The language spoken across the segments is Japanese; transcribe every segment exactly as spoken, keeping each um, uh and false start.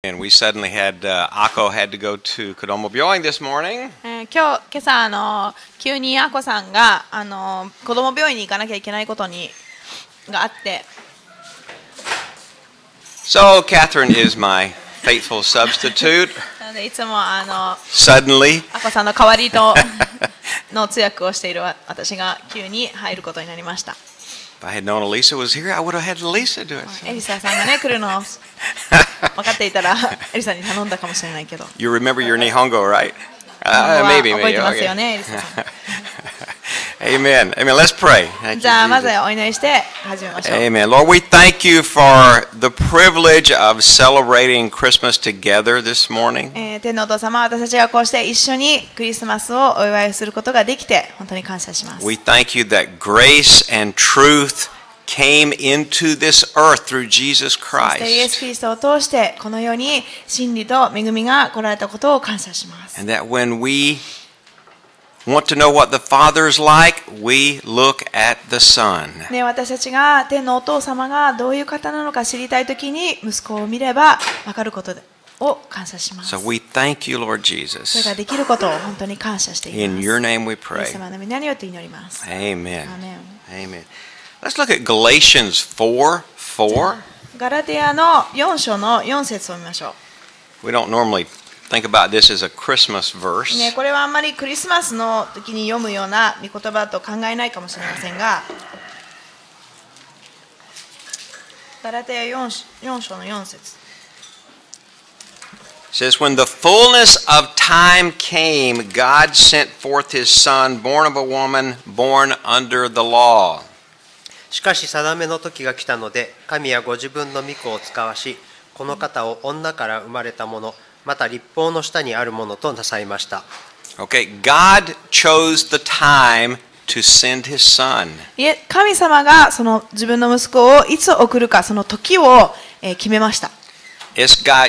And we suddenly had uh, Akko had to go to Kodomo Byoin this morning. えー、今日今朝あの急にあこさんがあの子供病院に行かなきゃいけないことにがあって。 So Catherine is my faithful substitute. なのでいつもあの Suddenly. あこさんの代わりとの通訳をしている私が急に入ることになりました。 If I had known Elisa was here, I would have had Elisa do it. エリサさんがね来るのを分かっていたらエリサに頼んだかもしれないけど。 You remember your Nihongo, right? 日本 Uh, 語は maybe, 覚え maybe. てますよ Okay. ね、エリサさん。 Amen. Amen. Let's pray. Thank じゃあ you, まず Jesus. お祈りして始めましょう。 Amen. Lord, we thank you for the privilege of celebrating Christmas together this morning. えー、天のお父様、私たちがこうして一緒にクリスマスをお祝いすることができて本当に感謝します。 We thank you that grace and truth came into this earth through Jesus そしてイエ Christ. ス・キリストを通してこの世に真理と恵みが来られたことを感謝します。 And that when we want to know what the Father is like, we look at the Son. ね、私たちが天のお父様がどういう方なのか知りたいときに息子を見れば分かることを感謝します。 So we thank you, Lord それ Jesus. ができることを本当に感謝してい In ます。 your name we イエ pray. ス様の皆によって祈ります。 Amen. アーメン。 Amen. Let's look at Galatians four four. ガラテヤのよん章のよん節を見ましょ We don't normally think about this as a Christmas う。 verse. ね、これはあんまりクリスマスの時に読むような御言葉と考えないかもしれませんが、ガラテヤ 4, 4章のよん節。 It says, when the fullness of time came, God sent forth his Son, born of a woman, born under the law. しかし定めの時が来たので、神はご自分の御子を使わし、この方を女から生まれたもの、また立法の下にあるものとなさいました。 Okay, God chose the time to send his Son. いえ、神様がその自分の息子をいつ送るか、その時を、えー決めました。 It's God,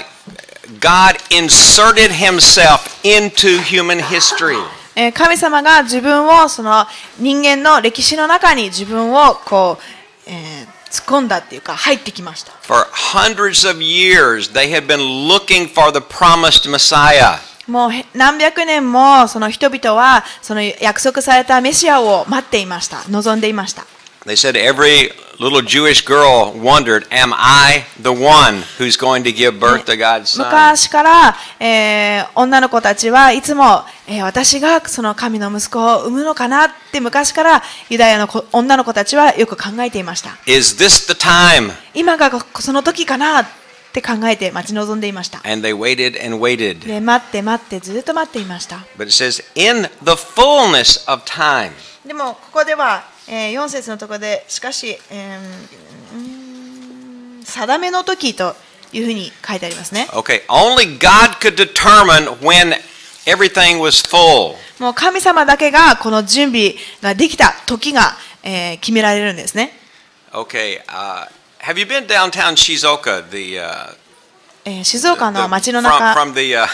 God inserted himself into human history. えー神様が自分をその人間の歴史の中に自分をこう、えー突っ込んだっていうか入ってきました。 For hundreds of years, they had been looking for the promised Messiah. もうへ何百年もその人々はその約束されたメシアを待っていました。望んでいました。 They said every little Jewish girl wondered, am I the one who's going to give birth to God's Son? 昔から、えー女の子たちはいつも、えー私がその神の息子を産むのかなって昔からユダヤの子女の子たちはよく考えていました。 Is this the time? 今がその時かなって考えて待ち望んでいました。 And they waited and waited. で待って待ってずっと待っていました。 But it says, in the fullness of time. でもここでは、えー、よん節のところでしかし、えーうーん定めの時というふうに書いてありますね。 Okay, only God could determine when everything was full. もう神様だけがこの準備ができた時が、えー決められるんですね。 Okay, uh, have you been downtown Shizuoka, the, uh, えー静岡 the の街の from, 中、 from the uh,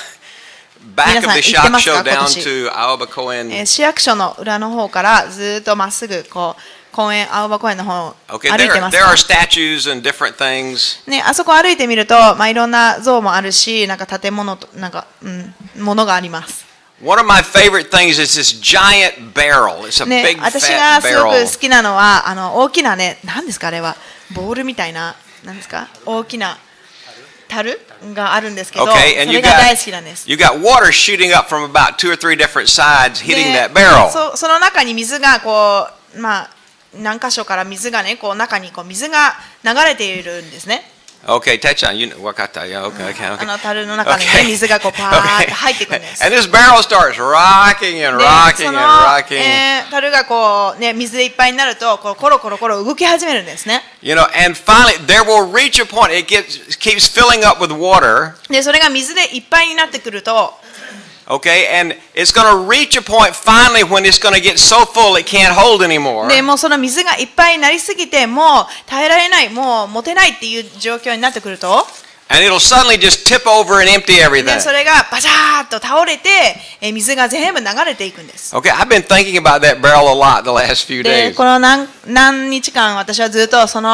back of the 皆さん行って shop ますか、 show down 今年。 to Aoba Koen? えー市役所の裏の方からずっとまっすぐこう公園青葉公園の方を Okay, 歩い there, てます there か are statues and different things. ね、あそこ歩いてみると、まあ、いろんな像もあるし、なんか建物となんか、うん、ものがあります。 One of my favorite things is this giant barrel. It's a ね big、 私 fat がすごく barrel. 好きなのはあの大きなね、何ですかあれはボールみたいな、何ですか大きな樽があるんですけど、 Okay, そ and you れが大 got 好きなんです。 you got water shooting up from about two or three different sides, hitting で that barrel. そその中に水がこう、まあ、何箇所から水がね、こう中にこう水が流れているんですね。 Okay, Techan, you know, wakata, yeah, okay, okay, あ okay. の樽の中にね、 Okay. 水がこうパーッと入っていくんです。 And this barrel starts rocking and で rocking そ and の、 rocking. えー、樽がこう、ね、水でいっぱいになるとこうコロコロコロ動き始めるんですね。 You know, and finally there will reach a point it gets keeps filling up with water. でそれが水でいっぱいになってくると、 Okay, and it's going to reach a point finally when it's going to get so full it can't hold anymore. でもうその水がいっぱいになりすぎてもう耐えられない、もう持てないっていう状況になってくると、 And it'll suddenly just tip over and empty で everything. それがバシャーッと倒れて、えー水が全部流れていくんです。 Okay, I've been thinking about that barrel a lot the last few で days. この何何日間私はずっとその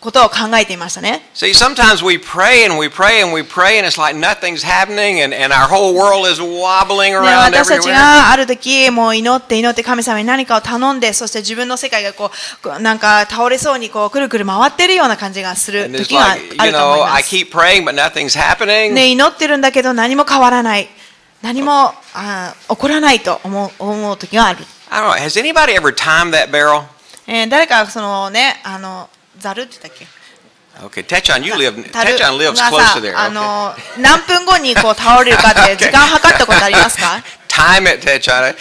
ことを考えていましたね。 See, sometimes we pray and we pray and we pray and it's like nothing's happening and, and our whole world is wobbling ね、 around 私たち everywhere. がある時もう祈って祈って神様に何かを頼んで、そして自分の世界がこうこうなんか倒れそうにこうくるくる回っているような感じがする And it's 時があ like, る you と思い know, ま I す。 keep praying but nothing's happening. ね、祈ってるんだけど何も変わらない、何もあ起こらないと思う思う時がある。 I don't know, has anybody ever timed that barrel? えー誰かそのね、あのざるって言ったっけ、 Okay, Techon, you live, たる Techon lives が close さ to there. あ Okay. の何分後にこう倒れるかって時間計ったことありますか？ Time it, Techon.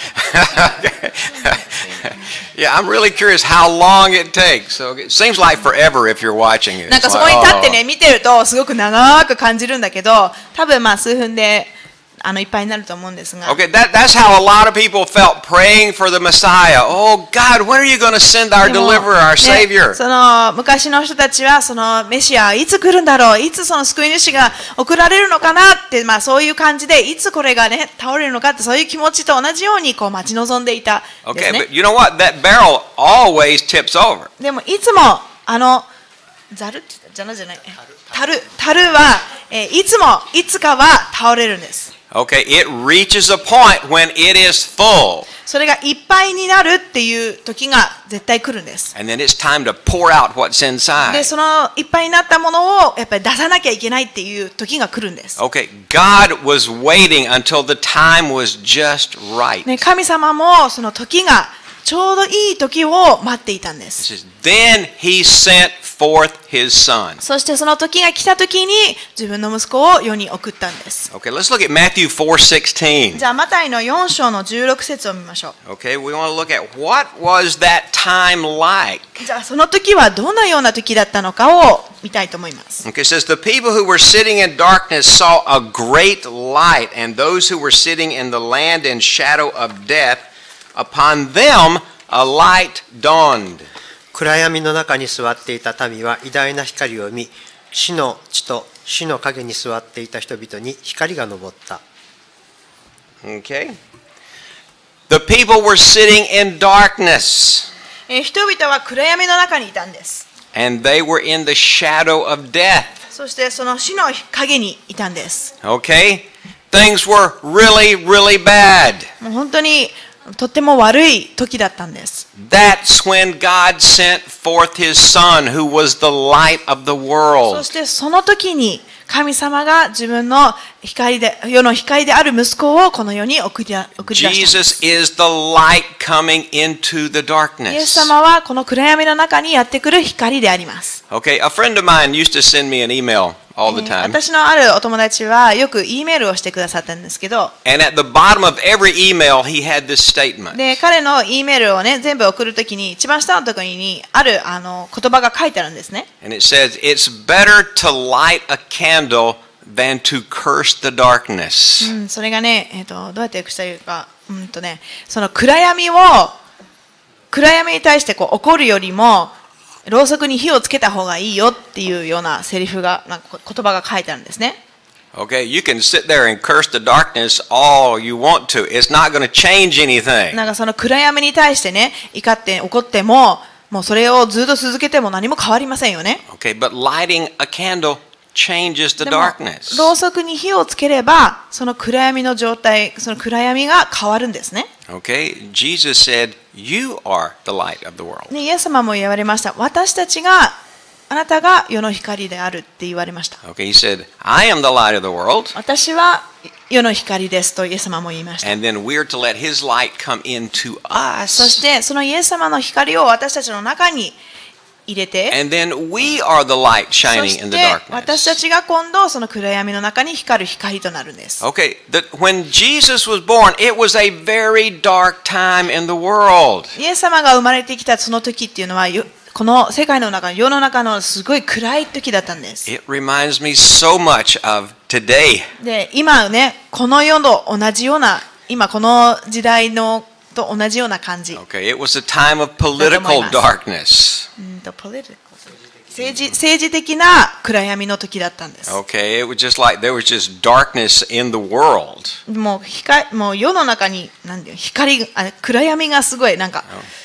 Yeah, I'm really curious how long it takes. So it seems like forever if you're watching it. なんか It's そこ like, に立って oh. ね見てるとすごく長く感じるんだけど、多分まあ数分であのいっぱいになると思うんですが。 Okay, that, that's how a lot of people felt praying for the Messiah. Oh God, when are you going to send our でも deliverer, our ね Savior? その昔の人たちはそのメシアいつ来るんだろう、いつその救い主が送られるのかなって、まあ、そういう感じでいつこれがね倒れるのかって、そういう気持ちと同じようにこう待ち望んでいたんです Okay, ね。 but you know what? That barrel always tips over. でもいつもあのざるって言ったじゃなじゃないたるたるは、えーいつもいつかは倒れるんです。 Okay, it reaches a point when it is full. それがいっぱいになるっていう時が絶対来るんです。 And then it's time to pour out what's で inside. そのいっぱいになったものをやっぱり出さなきゃいけないっていう時が来るんです。 Okay, God was waiting until the time was just right. ね、神様もその時がちょうどいい時を待っていたんで It す。 says, then he sent forth his son. そしてその時が来た時に自分の息子を世に送ったんです。 Okay, let's look at Matthew four sixteen. じゃあマタイのよん章のじゅうろく節を見ましょ Okay, we want to look at what was that time like. う。じゃあその時はどのような時だったのかを見たいと思います。 Okay, it says, the people who were sitting in darkness saw a great light, and those who were sitting in the land and shadow of death, upon them a light dawned. 暗闇の中に座っていた民は偉大な光を見、死の地と死の影に座っていた人々に光が昇った。 Okay. The people were sitting in darkness, えー人々は暗闇の中にいたんです。 and they were in the shadow of death. そしてその死の影にいたんです。 Okay? Things were really, really bad. もう本当にとっても悪い時だったんです。 That's when God sent forth his son, who was the light of the そ world. してその時に神様が自分の光で世の光である息子をこの世に送り送り出したんです。 Jesus is the light coming into the イエス darkness. 様はこの暗闇の中にやってくる光であります。 Okay, a friend of mine used to send me an email all the えー time. 私のあるお友達はよく E メールをしてくださったんですけど、 And at the bottom of every email, he had this statement. で彼の E メールをね全部送るときに一番下のところにあるあの言葉が書いてあるんですね。 And it says, it's better to light a candle than to curse the darkness. うん、それがね、えー、とどうやって訳したらいいか、うんとね、その暗闇を暗闇に対してこう怒るよりもろうそくに火をつけた方がいいよっていうようなセリフがなんか言葉が書いてあるんですね。 Okay, you can sit there and curse the darkness all you want to. It's not going to change anything. なんかその暗闇に対してね怒って怒ってももうそれをずっと続けても何も変わりませんよね。 Okay, but lighting a candle changes the でも darkness. ろうそくに火をつければその暗闇の状態、その暗闇が変わるんですね。 Okay, Jesus said, you are the light of the world. でイエス様も言われました。私たちがあなたが世の光であるって言われました。 Okay, he said, I am the light of the world. 私は世の光ですとイエス様も言いました。 And then we're to let his light come into そし us. てそのイエス様の光を私たちの中に入れて、 And then we are the light そ shining し in the て私た darkness. ちが今度その暗闇の中に光る光となるんです。 Okay, that when Jesus was born, it was a very dark time in the world. イエス様が生まれてきたその時っていうのはよこの世界の中、世の中のすごい暗い時だったんです。 It reminds me so much of today. で、今ね、この世の同じような、今この時代のと同じような感じ。 Okay, it was a time of political darkness. うんと、political 政治、政治的な暗闇の時だったんです。 Okay, it was just like there was just darkness in the world. もう光、もう世の中に、なんていうの光が、あ暗闇がすごい、なんか、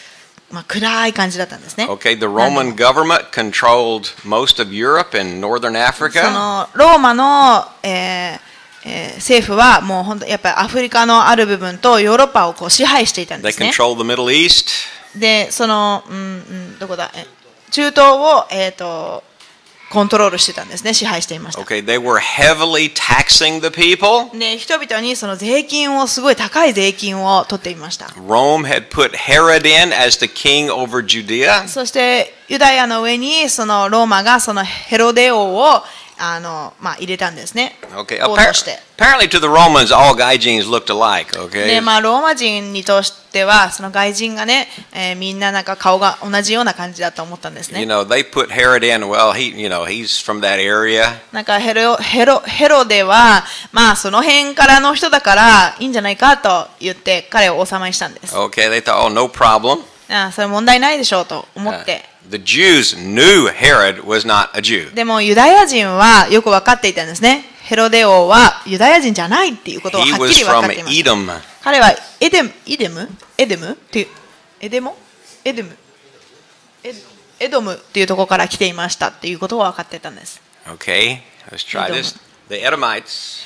まあ、暗い感じだったんですね。 Okay, the Roman government controlled most of Europe and northern そ Africa. のローマの、えーえー政府はもう本当やっぱりアフリカのある部分とヨーロッパをこう支配していたんで They すね。 controlled the Middle East. で、その、うんうん、どこだ、え中東を、えーと、コントロールしてたんですね、支配していました。 Okay, they were heavily taxing the people. で、人々にその税金を、すごい高い税金を取っていました。 Rome had put Herod in as the king over Judea. そして、ユダヤの上に、そのローマがそのヘロデ王をあの、まあ、入れたんですね。 Okay, 王として。 apparently to the Romans, all gaijins looked alike. で、 Okay, まあ、ローマ人にとっては、その外人がね、えーみんななんか顔が同じような感じだと思ったんです you ね。 know, they put Herod in. Well, he, you know, he's from that area. なんかヘロ、ヘロ、ヘロデは、まあ、その辺からの人だからいいんじゃないかと言って、彼を王様にしたんです。 Okay, they thought, oh, no problem. ああ、それ問題ないでしょうと思っ Uh, て。 the Jews knew Herod was not a Jew. でも、ユダヤ人はよく分かっていたんですね。ヘロデ王はユダヤ人じゃないっていうことをは He っ was きり分か from っていました。 Edom. 彼はエデム、エデムエデムっていう、エデモエデムエエドムっていうところから来ていましたっていうことを分かっていたんです。 Okay, let's try Edom. this. The Edomites.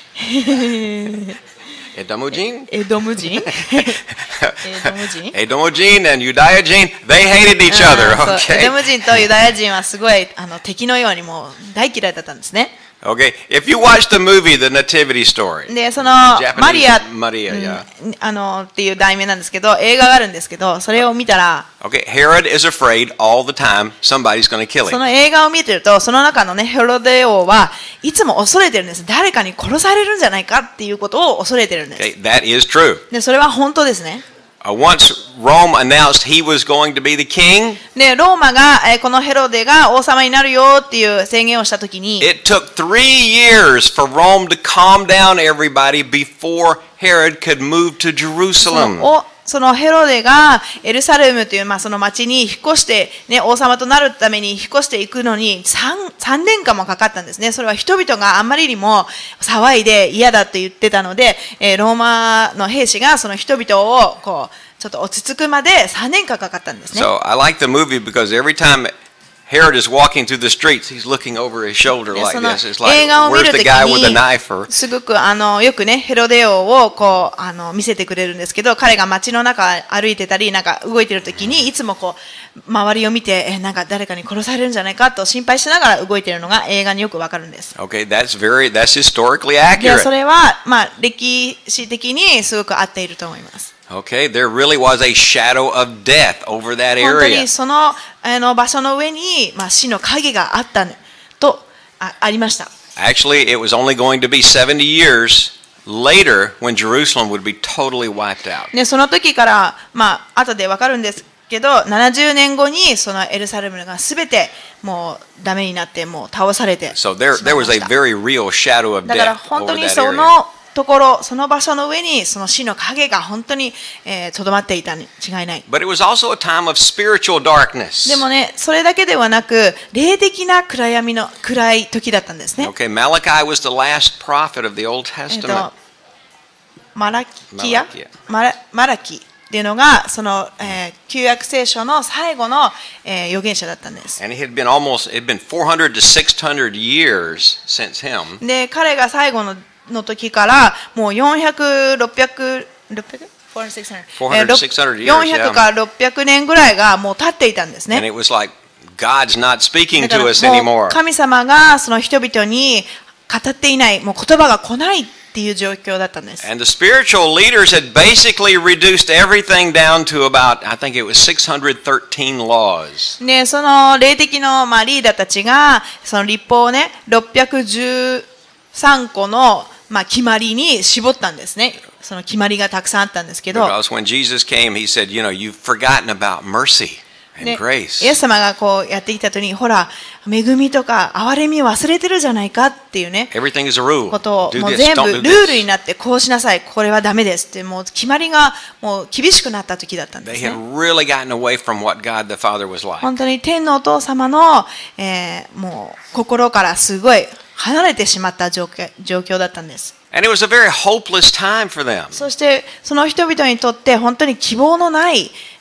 Edomujin? エドム人エドム人 Edomujin and Udayajin, they hated each あ other. ーそうエドム Okay. 人とユダヤ人はすごいあの敵のようにもう大嫌いだったんですね。 Okay. If you watch the movie The Nativity Story, で、その Japanese マリア、 Maria, うん yeah. あのっていう題名なんですけど、映画があるんですけど、それを見たら、 Okay, Herod is afraid all the time somebody's going to kill そ him. の映画を見てると、その中のね、ヘロデ王はいつも恐れてるんです。誰かに殺されるんじゃないかっていうことを恐れてるんです。 Okay, that is true. で、それは本当ですね。 Uh, once Rome announced he was going to be the king, で、ローマが、えーこのヘロデが王様になるよっていう宣言をしたときに、 it took three years for Rome to calm down everybody before Herod could move to そ Jerusalem. のおそのヘロデがエルサレムという、まあ、その町に引っ越して、ね、王様となるために引っ越していくのに 3, 3年間もかかったんですね。それは人々があんまりにも騒いで嫌だと言ってたので、えーローマの兵士がその人々をこうちょっと落ち着くまでさんねんかんかかったんですね。 So I like the movie because every time Herod is walking through the streets, he's looking over his shoulder で like その this. It's 映 like, 画を見 where's ると the き guy with the に knife? すごくあのよくねヘロデ王をこうあの見せてくれるんですけど、彼が街の中歩いてたりなんか動いてるときにいつもこう周りを見てえなんか誰かに殺されるんじゃないかと心配しながら動いているのが映画によくわかるんです。 Okay, that's very, that's historically でそ accurate. れはまあ歴史的にすごく合っていると思います。 Okay, there really was a shadow of death over that 本当 area. にそのあの場所の上にまあ死の影があったと あ, ありました。 Actually, it was only going to be seventy years later when Jerusalem would be totally wiped out. でその時からまあ後でわかるんですけど、ななじゅうねんごにそのエルサレムがすべてもうダメになってもう倒されてし So まい there, ま there was a した。 very real shadow of だから death 本 over 当に that そ area. のところ、その場所の上にその死の影が本当にとどまっていたに違いない。 But it was also a time of spiritual darkness. でもね、それだけではなく、霊的な暗闇の暗い時だったんですね。 Okay, Malachi was the last prophet of the Old えっと Testament. マラキヤマラキヤマラマラキっていうのがその、えー旧約聖書の最後の、えー預言者だったんです。 And it had been almost, it had been four hundred to six hundred years since him. で、彼が最後のの時からもうよんひゃく、ろっぴゃく、ろっぴゃく four hundred, えーろっ six hundred years, よんひゃくからろっぴゃくねんぐらいがもう経っていたんです And ね。 it was like God's not speaking だか to ら us もう anymore. 神様がその人々に語っていない、もう言葉が来ないっていう状況だったんです。 And the spiritual leaders had basically reduced everything down to about, I think it was six hundred thirteen laws. で、その霊的の、まあ、リーダーたちが、その立法をね、ろっぴゃくじゅうさんこの、まあ、決まりに絞ったんですね。その決まりがたくさんあったんですけど、 Because when Jesus came, he said, you know, you've forgotten about mercy and で grace. イエス様がこうやってきたときに、ほら、恵みとか憐れみ忘れてるじゃないかっていうね、 Everything is a rule. ことを Do もう this, 全部 don't ル do ールに this. なって、こうしなさい、これはダメですって、もう決まりがもう厳しくなった時だったんで They す had ね。 really gotten away from what God the Father was like. 本当に天のお父様の、えーもう心からすごい離れてしまった状況、状況だったんです。 And it was a very hopeless time for them. そしてその人々にとって本当に希望のない、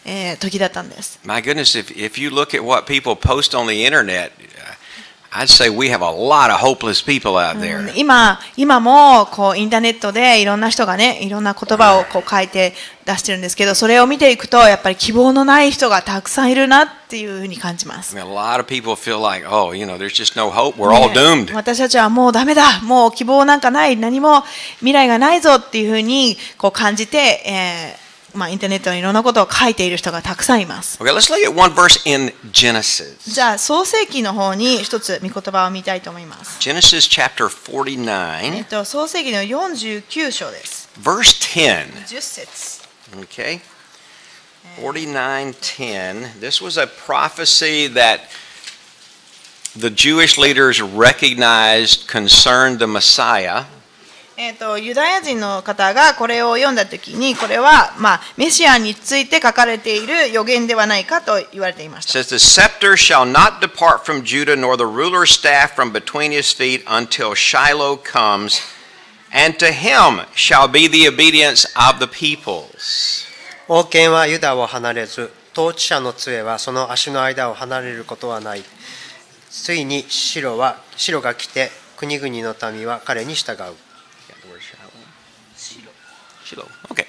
えー時だったんです。 My goodness, if, if you look at what people post on the internet, I'd say we have a lot of hopeless people out there. うん今、今もこうインターネットでいろんな人がね、いろんな言葉をこう書いて出してるんですけど、それを見ていくと、やっぱり希望のない人がたくさんいるなっていうふうに感じま I す。 mean, a lot of people feel like, oh, you know, there's just no hope. We're all ね doomed. 私たちはもうダメだ、もう希望なんかない、何も未来がないぞっていうふうにこう感じて、えーまあ、インターネットにいろんなことを書いている人がたくさんいます。 Okay, let's look at one verse in Genesis. じゃあ創世記の方に一つ御言葉を見たいと思います。 Genesis chapter え forty-nine, っと創世記のよんじゅうきゅう章です。 verse ten. じゅっ節。 Okay, forty-nine ten. This was a prophecy that the Jewish leaders recognized concerned the Messiah. えっとユダヤ人の方がこれを読んだときに、これは、まあ、メシアについて書かれている予言ではないかと言われていまし It た。 says, the scepter shall not depart from Judah, nor the ruler's staff from between his feet, until Shiloh comes, and to him shall be the obedience of the peoples. 王権はユダを離れず、統治者の杖はその足の間を離れることはない。ついに白は白が来て、国々の民は彼に従う。 Shiloh. Okay.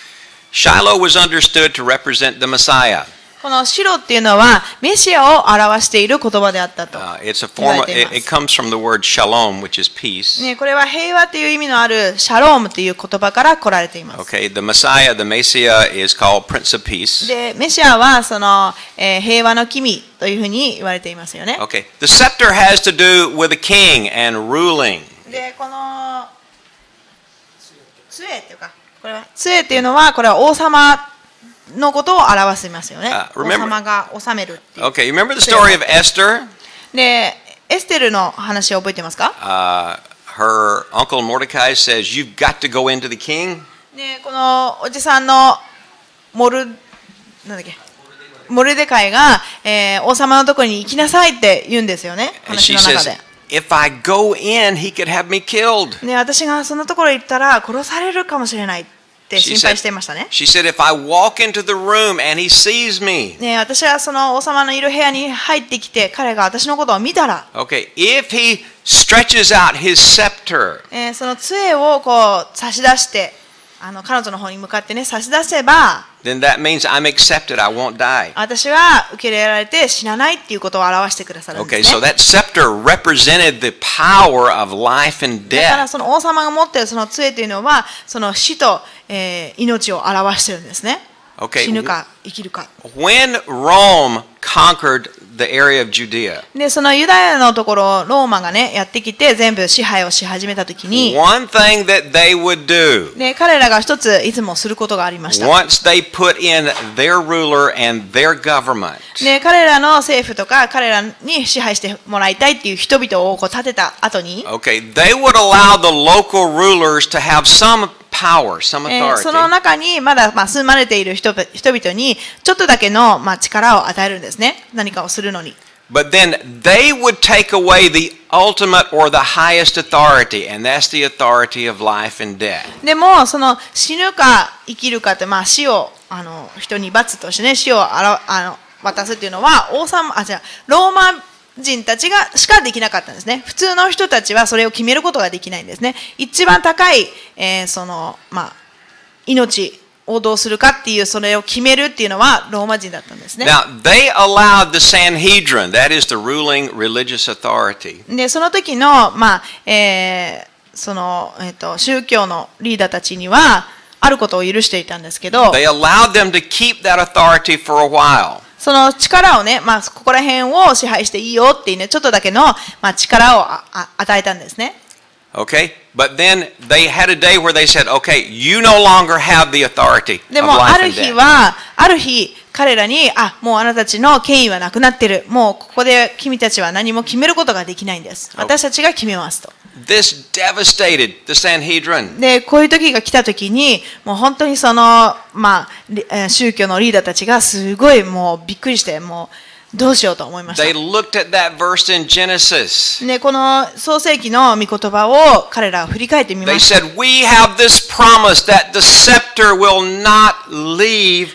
Shiloh was understood to represent the Messiah. この白っていうのはメシアを表している言葉であったと Uh, it's a 言わ form れ of, てい it, ます it comes from the word shalom, which is peace. ね、これは平和という意味のあるシャロームという言葉から来られています。 Okay, the Messiah, the Messiah is called Prince of Peace. で、メシアはその、えー平和の君というふうに言われていますよね。 Okay, the scepter has to do with a king and ruling. で、この杖っていうか、これは杖っていうのはこれは王様のことを表しますよね。 Uh, 王 remember- 様が治めるっていう。 Okay, you remember the story of Esther? で、エステルの話を覚えてますか？ Uh, her uncle Mordecai says, you've got to go into the king. で、このおじさんのモルなんだっけ？モルデカイが、えー王様のところに行きなさいって言うんですよね。 And 話 she の中 says, で。 if I go in, he could have me killed. で、私がそのところに行ったら殺されるかもしれないって心 She 配 said, していましたね。 she said, if I walk into the room and he sees me, ね、私はその王様のいる部屋に入ってきて、彼が私のことを見たら、 okay, if he stretches out his scepter, えーその杖をこう差し出して、あの彼女の方に向かってね差し出せば、 then that means I'm accepted. I won't die. 私は受け入れられて死なないっていうことを表してくださるんで Okay, す so ね。 that scepter represented the power of life and だから death. その王様が持っているその杖というのは、その死と、えー命を表してるんですね。 Okay, 死ぬか生きるか。 when Rome conquered the area of Judea, で、そのユダヤのところ、ローマがね、やってきて、全部支配をし始めたときに、 one thing that they would do で、彼らが一ついつもすることがありました。 once they put in their ruler and their government, で、彼らの政府とか、彼らに支配してもらいたいっていう人々をこう立てた後に、 okay, they would allow the local rulers to have some power, some えーその authority. 中にまだまあ住まれている人人々にちょっとだけのまあ力を与えるんですね。何かをするのに。 But then they would take away the ultimate or the highest authority, and that's the authority of life and death. でもその死ぬか生きるかってまあ死をあの人に罰としてね死をあらあの渡すっていうのは王様あじゃあローマ人たちがしかできなかったんですね。普通の人たちはそれを決めることができないんですね。一番高い、えーそのまあ命をどうするかっていうそれを決めるっていうのはローマ人だったんですね。 Now, they allowed the Sanhedrin, that is the ruling religious authority, でその時のまあ、えーそのえっ、と宗教のリーダーたちにはあることを許していたんですけど、 they allowed them to keep that authority for a while. その力をね、まあ、ここら辺を支配していいよっていうね、ちょっとだけの、まあ、力をああ与えたんですね。 Okay? But then they had a day where they said, okay, you no longer have the authority で of も、あ life る and 日 death. は、ある日、彼らに、あ、もうあなたたちの権威はなくなってる。もうここで君たちは何も決めることができないんです。私たちが決めますと。 This devastated the Sanhedrin. で、こういう時が来た時に、もう本当にその、まあ、りえー宗教のリーダーたちがすごいもうびっくりして、もうどうしようと思いまし They た。 looked at that verse in Genesis. で、この創世記の御言葉を彼らは振り返ってみ They ました。 said, we have this promise that the scepter will not leave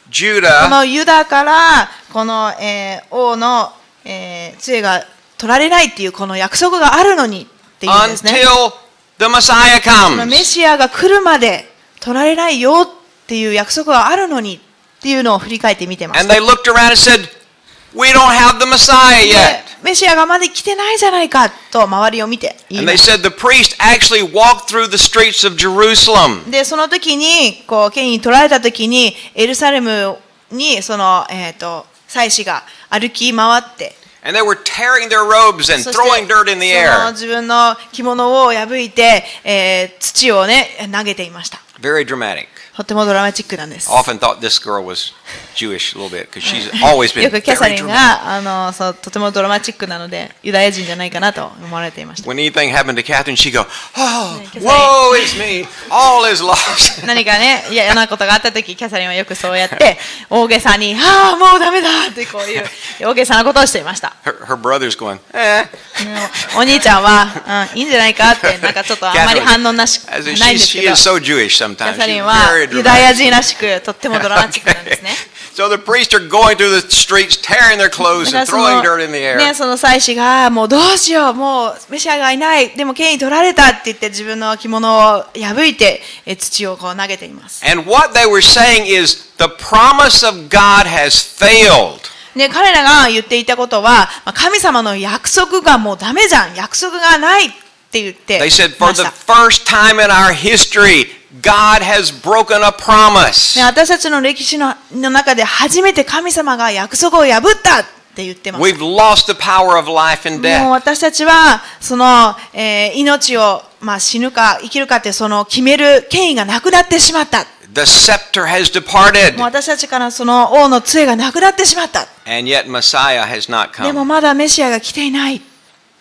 Judah のユダからこの、えー王の、えー杖が取られないっていうこの約束があるのにっていうんですね。 until the Messiah このメ comes. シアが来るまで取られないよっていう約束があるのにっていうのを振り返って見てまし And た。 they looked around and said, We don't have the Messiah で yet. メシアがまだ来てないじゃないかと周りを見て言い And ま they した。 said the priest actually walked through the streets of Jerusalem. でその時にこう権威に取られた時にエルサレムにその、えー、と祭司が歩き回って、 And they were tearing their robes and そ throwing して dirt in the その air. 自分の着物を破いて、えー土をね投げていました。 Very dramatic. とてもドラマチックなんです。 Often thought this girl was Jewish a little bit because she's always been よくキャサ very リン dramatic. があのそうとてもドラマチックなのでユダヤ人じゃないかなと思われていました。 When anything happened to Catherine, she'd go, Oh, Because woe is me. All is lost. 何かね嫌なことがあった時キャサリンはよくそうやって大げさに「ああもうダメだ」ってこういう大げさなことをしていました。 Her, her brother's going, Eh. お兄ちゃんは、うん、いいんじゃないかってなんかちょっとあんまり反応なし As if ないん she, ですけ she ど、 is キ so Jewish ャ sometimes. サリ She's ンは very ユダヤ dramatic. 人らしくとってもドラマチックなんですね。 So the priests are going through the streets, tearing their clothes だ and から throwing そ dirt in the の air. ね、その祭司がもうどうしようもうメシアがいないでも権威取られたって言って自分の着物を破いてえ土をこう投げています。 And what they were saying is the promise of God has failed. で彼らが言っていたことはまあ神様の約束がもうダメじゃん約束がないって言ってい They ま said, for し the た。 first time in our history, God has broken a promise. ね私たちの歴史のの中で初めて神様が約束を破ったって言ってます。 We've lost the power of life and もう death. 私たちはその、えー命を、まあ、死ぬか生きるかってその決める権威がなくなってしまった。 The scepter has departed. もう私たちからその王の杖がなくなってしまった。 And yet Messiah has not でも come. まだメシアが来ていない。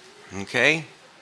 Okay?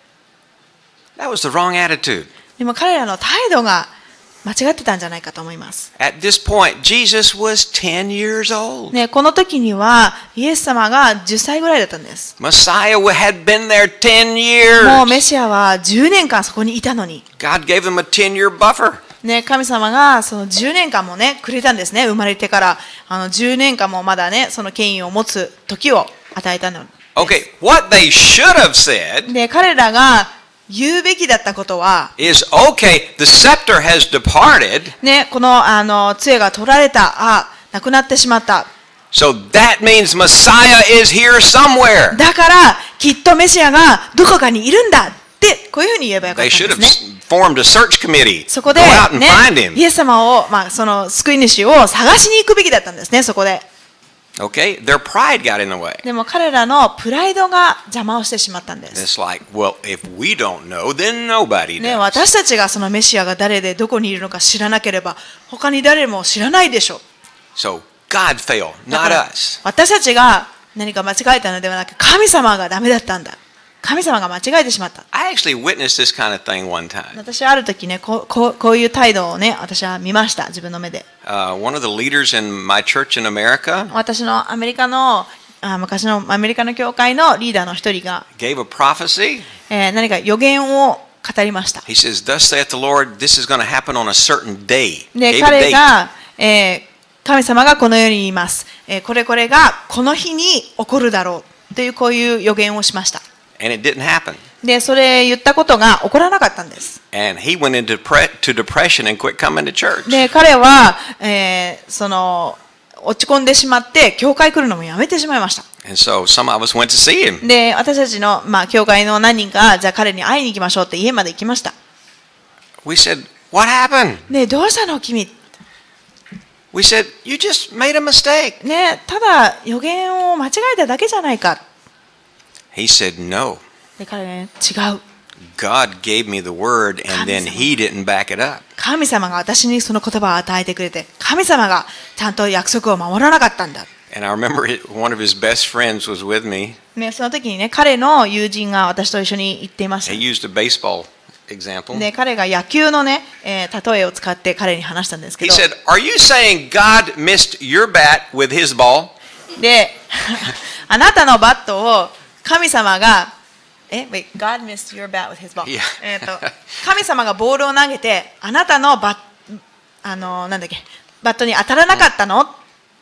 That was the wrong attitude. でも彼らの態度が間違ってたんじゃないかと思います。 At this point, Jesus was ten years old. ね、この時にはイエス様がじゅっさいぐらいだったんです。 Messiah had been there ten もう years. メシアはじゅうねんかんそこにいたのに。 God gave him a ten-year buffer. ね、神様がそのじゅうねんかんもねくれたんですね。生まれてからあのじゅうねんかんもまだねその権威を持つ時を与えたのに。 Okay, what they should have said で彼らが言うべきだったことは、 is, okay, the scepter has departed, ね、このあの杖が取られた、あ、なくなってしまった。 so that means Messiah is here somewhere. だからきっとメシアがどこかにいるんだってこういうふうに言えばよかっ They たん should で have すね。 formed a search committee. そこ Go で、 out and ね find him. イエス様を、まあ、その救い主を探しに行くべきだったんですね。そこで。 Okay, their pride got in the way. でも彼らのプライドが邪魔をしてしまったんです。 It's like, well, if we don't know, then nobody ね、 does. 私たちがそのメシアが誰でどこにいるのか知らなければ他に誰も知らないでしょう。 So God failed, だか not ら us. 私たちが何か間違えたのではなく神様がダメだったんだ。神様が間違えてしまった。 I actually witnessed this kind of thing one time. 私はある時ねこう、こう、こういう態度をね私は見ました。自分の目で。 Uh, one of the leaders in my church in America 私のアメリカのあ昔のアメリカの教会のリーダーの一人が、 gave a prophecy. えー何か予言を語りました。 He says, Thus saith the Lord, this is going to happen on a certain day. で Gave a 彼 date. が、えー神様がこのように言います、えーこれこれがこの日に起こるだろうというこういう予言をしました。 And it didn't happen. でそれ言ったことが起こらなかったんです。 And he went into pre- to depression and quit coming to church. で彼は、えーその落ち込んでしまって教会来るのもやめてしまいました。 And so some of us went to see him. で私たちの、まあ、教会の何人かじゃあ彼に会いに行きましょうって家まで行きました。 We said, What happened? でどうしたの君。 We said, You just made a mistake. ね、ただ予言を間違えただけじゃないか。 He said, No. で彼ね違う。 God gave me the word and then 神様。 he didn't back it up. 神様が私にその言葉を与えてくれて、神様がちゃんと約束を守らなかったんだ。 And I remember it, one of his best friends was with me. ね、その時にね、彼の友人が私と一緒に行っていまし He た。 used a baseball example. で、彼が野球のね、えー例えを使って彼に話したんですけ He ど、 said, Are you saying God missed your bat with his ball? で、あなたのバットを神様が、え、wait, God missed your bat with his ball. Yeah. えっと、神様がボールを投げて、あなたのバッ、あの、なんだっけ、バットに当たらなかったのっ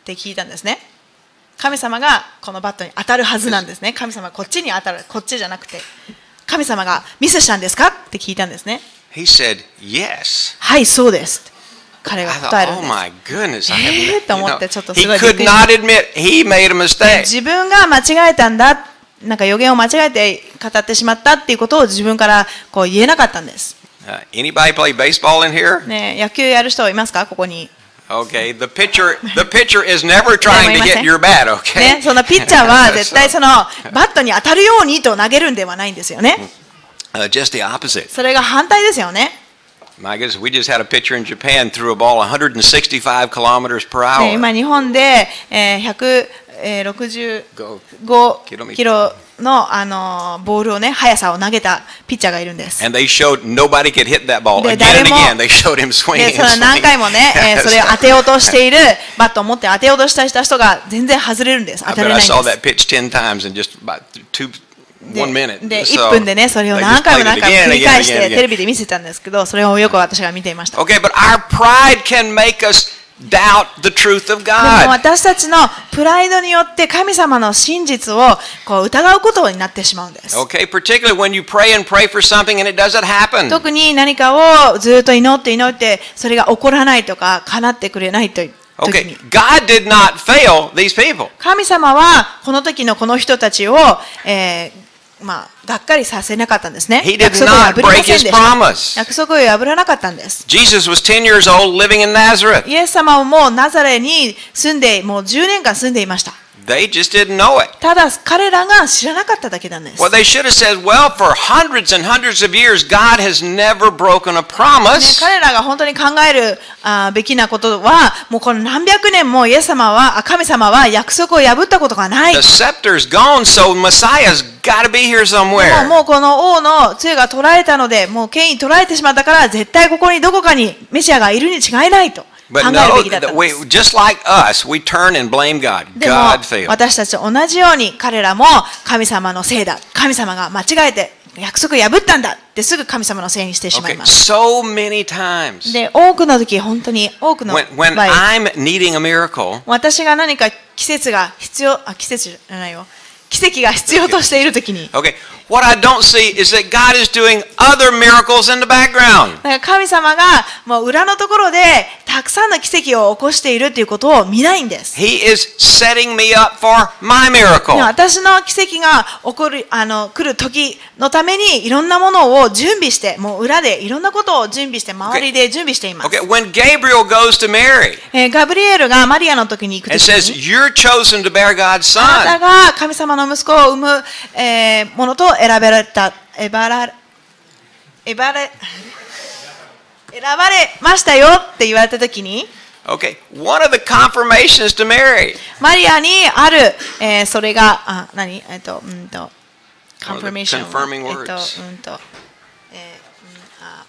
って聞いたんですね。神様がこのバットに当たるはずなんですね。神様はこっちに当たる、こっちじゃなくて、神様がミスしたんですかって聞いたんですね。 He said, yes. はい、そうです。彼が I 答え thought, るん oh です。 my goodness, I え have ーと you 思 know, ってちょっと he すごいびっ could くり not admit he made a mistake. 自分が間違えたんだ、なんか予言を間違えて語ってしまったっていうことを自分からこう言えなかったんです。 Uh, anybody play baseball in here? ね、野球やる人いますかここに。 Okay, the pitcher, the pitcher is never trying to hit your bat, okay? ね、そのピッチャーは絶対そのバットに当たるようにと投げるんではないんですよね。 Uh, just the opposite. それが反対ですよね。 My goodness, we just had a pitcher in Japan threw a ball one hundred sixty-five kilometers per ね、 hour. 今日本で、えー、ひゃくろくじゅうごキロの、あのボールをね、速さを投げたピッチャーがいるんです。 And they showed nobody could hit that ball で、 again 誰 and も again. They showed him swinging で、そ and の何 swinging. 回もね、えーそれを当てようとしているバットを持って当てようとした人が全然外れるんです。当 I た bet れ I ないん saw で that pitch ten times in just about two, す。 one minute. で、 So いっぷんでね、それを they 何 just 回も played 何 it 回も again 繰 and り again 返 and し again て and テレ again. ビで見せたんですけど、それをよく私が見ていました。 Okay, but our pride can make us doubt the truth of でも God. 私たちのプライドによって神様の真実をこう疑うことになってしまうんです。 Okay, particularly when you pray and pray for something and it doesn't happen. 特に何かをずっと祈って祈ってそれが起こらないとか叶ってくれないという時 Okay, に、 God did not fail these people. 神様はこの時のこの人たちを、えーまあ、がっかりさせなかったんですね。 He did 約束を破 not りま break せん his でした。 promise. 約束を破らなかったんです。 Jesus was ten years old living in Nazareth. イエス様はもうナザレに住んでもうじゅうねんかん住んでいました。 They just didn't know it. ただ彼らが知らなかっただけなんです。 Well, they should have said, well, for hundreds and hundreds of years, God has never broken a ね、 promise. 彼らが本当に考えるあべきなことは、もうこの何百年もイエス様は、あ神様は約束を破ったことがない。 The scepter's gone, so Messiah's got to be here でも somewhere. もうこの王の杖が取られたので、もう権威取られてしまったから、絶対ここにどこかにメシアがいるに違いないと考 But える no, べきだったん we, です。 just like us, we turn and blame God. でも God failed. 私たちと同じように彼らも神様のせいだ。神様が間違えて約束破ったんだってすぐ神様のせいにしてしまい Okay, ます。 so many times で、多くの時、本当に多くの when, when 場合、 I'm needing a miracle, 私が何か季節が必要、あ、季節じゃないよ。奇跡が必要としているときに、 okay, what I don't see is that God is doing other miracles in the background. だから神様がもう裏のところでたくさんの奇跡を起こしているということを見ないんです。 He is setting me up for my miracle. で私の奇跡が起こる、あの、来る時のためにいろんなものを準備して、もう裏でいろんなことを準備して、周りで準備しています。 Okay, when Gabriel goes to Mary えーガブリエルがマリアの時に行く and 時 says, に、 you're chosen to bear God's あな son. たが神様の息子を産む、えーものと選べられた、選ばれ、選ばれ、選ばれましたよって言われた時に、 Okay, one of the confirmations to Mary. マリアにある、えーそれが、あ、何えっと、うんと、confirmation は confirming えっと、 words. うんと、えーうんあ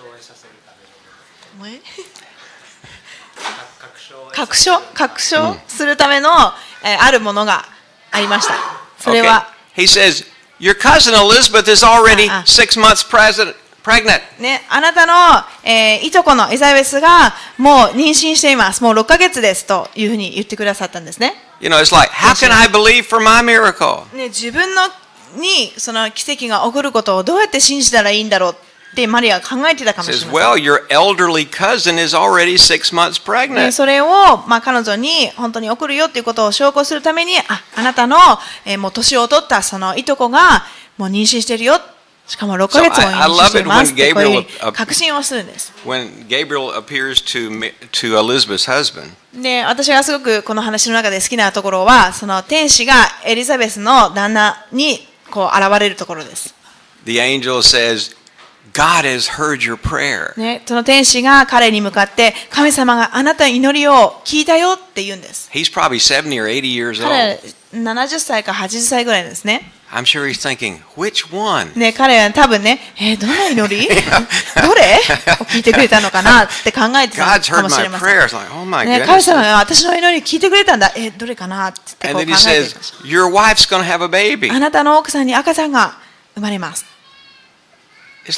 うんえ確証、確証するための、えーあるものがありました。それ Okay. は、 He says, your cousin Elizabeth is already Ah, ah. six months president, pregnant. ね、あなたの、えーいとこのエザベスがもう妊娠しています。もうろっかげつですというふうに言ってくださったんですね。 You know, it's like, how can I believe for my miracle? ね、自分のにその奇跡が起こることをどうやって信じたらいいんだろうってマリアが考えてたか He もし says, れません。 well, your elderly cousin is already six months ね、 pregnant. それを、まあ、彼女に本当に起こるよっていうことを証拠するために、あ、あなたの、えーもう年を取ったそのいとこがもう妊娠してるよ。しかもろっかげつも So I- I 妊 love 娠しています it っ when てこういうふう Gabriel- に確信をするんです。 When Gabriel appears to, Mi- to Elizabeth's husband, で、私がすごくこの話の中で好きなところは、その天使がエリザベスの旦那にこう現れるところです。 the angel says, God has heard your prayer. ね、その天使が彼に向かって神様があなたの祈りを聞いたよって言うんです。 He's probably seventy or eighty years 彼 old. ななじゅっさいかはちじゅっさいぐらいですね。 I'm sure he's thinking, which one? ね、彼は多分ね、えーどの祈りどれを聞いてくれたのかなって考えてた God's か heard もし my れませ prayer. ん。 It's like, oh my ね、神 goodness. 様が私の祈り聞いてくれたんだ。えーどれかなってこ And う then 考 he えて says, いました。 your wife's going to have a baby. あなたの奥さんに赤ちゃんが生まれます。 It's like,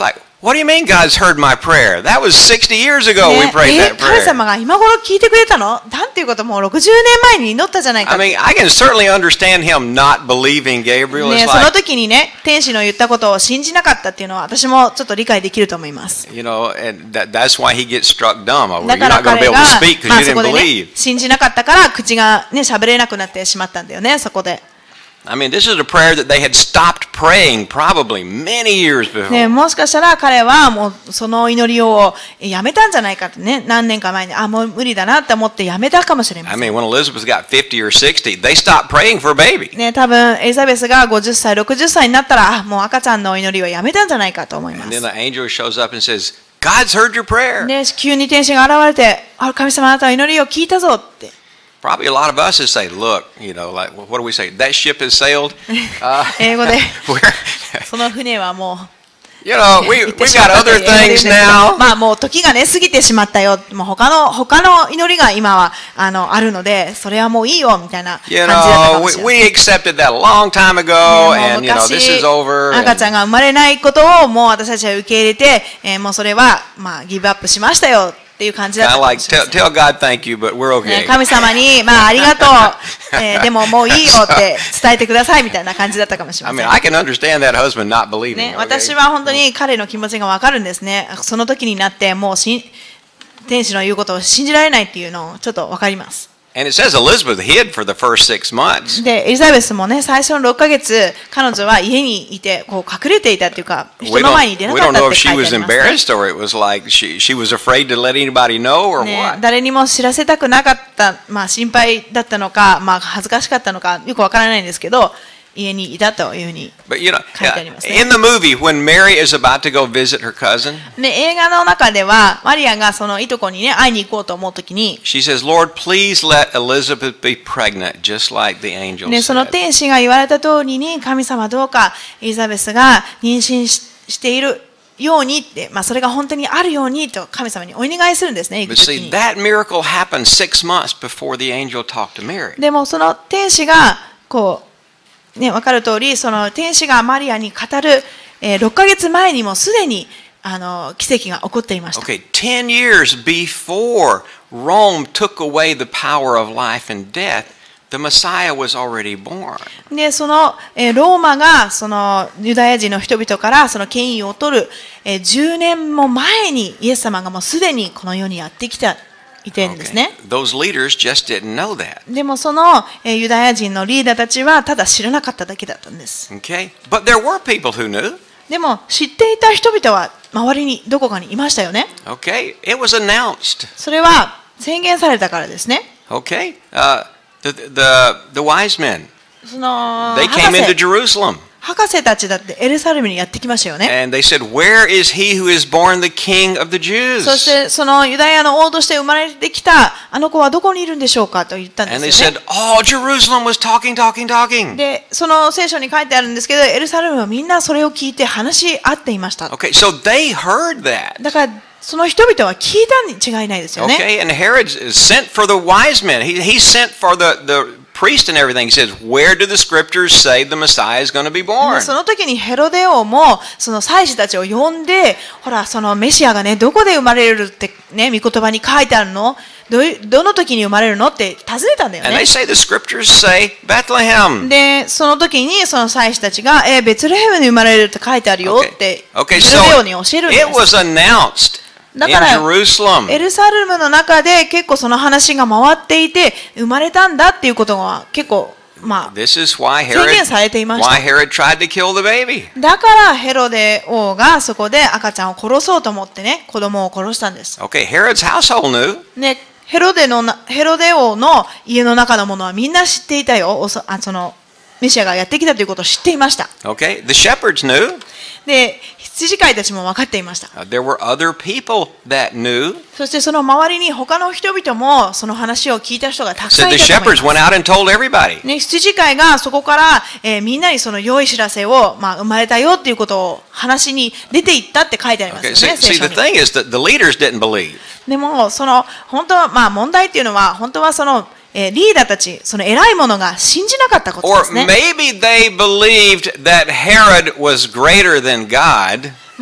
What do you mean God's heard my prayer? That was sixty years ago we ね prayed え that 神 prayer. 様が今頃聞いてくれたのなんていうこともうろくじゅうねんまえに祈ったじゃないか I mean, I can certainly understand him not believing Gabriel. ね It's その like, 時にね天使の言ったことを信じなかったっていうのは私もちょっと理解できると思います you know, and that, that's why he gets struck dumb. Oh, だ you're から not going to be 彼 able が to speak ま because あ you そこ didn't でね believe. 信じなかったから口がね喋れなくなってしまったんだよねそこで I mean, this is a prayer that they had stopped praying probably many years before. ね、もしかしたら彼はもうその祈りをやめたんじゃないかってね何年か前にあもう無理だなって思ってやめたかもしれま I せ mean, ん when Elizabeth got fifty or sixty, they stopped praying for a baby. ね多分エリザベスがごじゅっさいろくじゅっさいになったらあもう赤ちゃんのお祈りをやめたんじゃないかと思いま And then す the angel shows up and says, God's heard your prayer. で急に天使が現れてあ神様あなたの祈りを聞いたぞって Probably a lot of us would say, look, you know, like, what do we say? That ship has sailed. Uh, 英語で we're, その船はもう you know, we, 行って we've しまっ got たと other 英語で言うんですけ things ど now. まあもう時がね過ぎてしまったよもう他の他の祈りが今はあのあるのでそれはもういいよみたいな感じ You だったか know, もし we, れない we accepted that a long time ね ago, もう and, you know, this 昔 is over. 赤ちゃん And, が生まれないことをもう私たちは受け入れて、えーもうそれはまあギブアップしましたよっていう感じだった kind か of も like, しれま tell, せん tell God thank you, but we're ね okay. 神様にまあありがとう、えーでももういいよって伝えてくださいみたいな感じだったかもしれ I ませ mean, ん I can understand that husband not believing. ね、 Okay? 私は本当に彼の気持ちがわかるんですね。その時になってもうしん天使の言うことを信じられないっていうのをちょっとわかります。 And it says Elizabeth hid for the first six months. で、エリザベスもね、最初のろっかげつ、彼女は家にいて、こう隠れていたっていうか、人 We の don't, 前に出な we かっ don't た know って if 書 she いてあ was ります、ね。 embarrassed or it was like she, she was afraid to let anybody know or ね what. 誰にも知らせたくなかった、まあ心配だったのか、まあ恥ずかしかったのか、よくわからないんですけど、家にいたというふうに。 But you know, 書いてありますね。 in the movie, when Mary is about to go visit her cousin, で、映画の中では、マリアがそのいとこにね、会いに行こうと思うときに、 she says, Lord, please let Elizabeth be pregnant, just like the angel ね、その said. 天使が言われた通りに神様どうかエリザベスが妊娠 し, しているようにって、まあ、それが本当にあるようにと神様にお願いするんですね。行 But く時 see, に that miracle happened six months before the angel talked to Mary. でもその天使がこう、ね、分かる通りその天使がマリアに語る、えー、ろっかげつまえにもすでにあの奇跡が起こっていました。 Okay, ten years before Rome took away the power of life and death, the Messiah was already born. でその、えーローマがそのユダヤ人の人々からその権威を取る、えーじゅうねんも前にイエス様がもうすでにこの世にやってきたいてるんですね。 Okay. Those leaders just didn't know that. でもその、えーユダヤ人のリーダーたちはただ知らなかっただけだったんです。 Okay? But there were people who knew. でも知っていた人々は周りにどこかにいましたよね。 Okay? It was announced. それは宣言されたからですね。 Okay? Uh, the, the, the wise men, その they 博 came into 士 Jerusalem. 博士たちだってエルサレムにやってきましたよね。 And they said, Where is he who is born the king of the Jews? そしてそのユダヤの王として生まれてきたあの子はどこにいるんでしょうかと言ったんで And they すよ said, ね。 Oh, Jerusalem was talking, talking, talking. で、その聖書に書いてあるんですけど、エルサレムはみんなそれを聞いて話し合っていました。 Okay, so they heard that. だからその人々は聞いたに違いないですよね。 Okay, and Herod sent for the wise men. He, he sent for the, the priest and everything. He says, Where do the scriptures say the Messiah is going to be born? その時にヘロデ王もその祭司たちを呼んで、ほらそのメシアがねどこで生まれるってね御言葉に書いてあるの？どういうどの時に生まれるのって尋ねたんだよ And ね they。say the scriptures say Bethlehem. でその時にその祭司たちが、えーベツレヘムに生まれるって書いてあるよって Okay, okay, ヘ so ロデ王に教えるんで it was す。 announced だ in から Jerusalem. エルサレムの中で結構その話が回っていて生まれたんだっていうことが結構まあ This is why 宣 Herod, 言されていまし why た。 Herod tried to kill the baby. だからヘロデ王がそこで赤ちゃんを殺そうと思ってね子供を殺したんです。 Okay, Herod's household knew. ね、ヘロデのなヘロデ王の家の中のものはみんな知っていたよ。おそあそのメシアがやってきたということを知っていました。 Okay, the shepherds knew. で、羊飼いたちも分かっていました。 Uh, there were other people that knew. そしてその周りに他の人々もその話を聞いた人がたくさ So んい the たと思い shepherds ま went す。 out and told everybody. ね、羊飼いがそこから、えーみんなにその良い知らせを、まあ、生まれたよっていうことを話に出ていったって書いてあります Okay, よ see, ね、聖 see 書 the に。 thing is that the leaders didn't believe. でもその本当はまあ問題っていうのは本当はその、えーリーダーたちその偉い者が信じなかったことで Or すね。 maybe they believed that Herod was greater than God.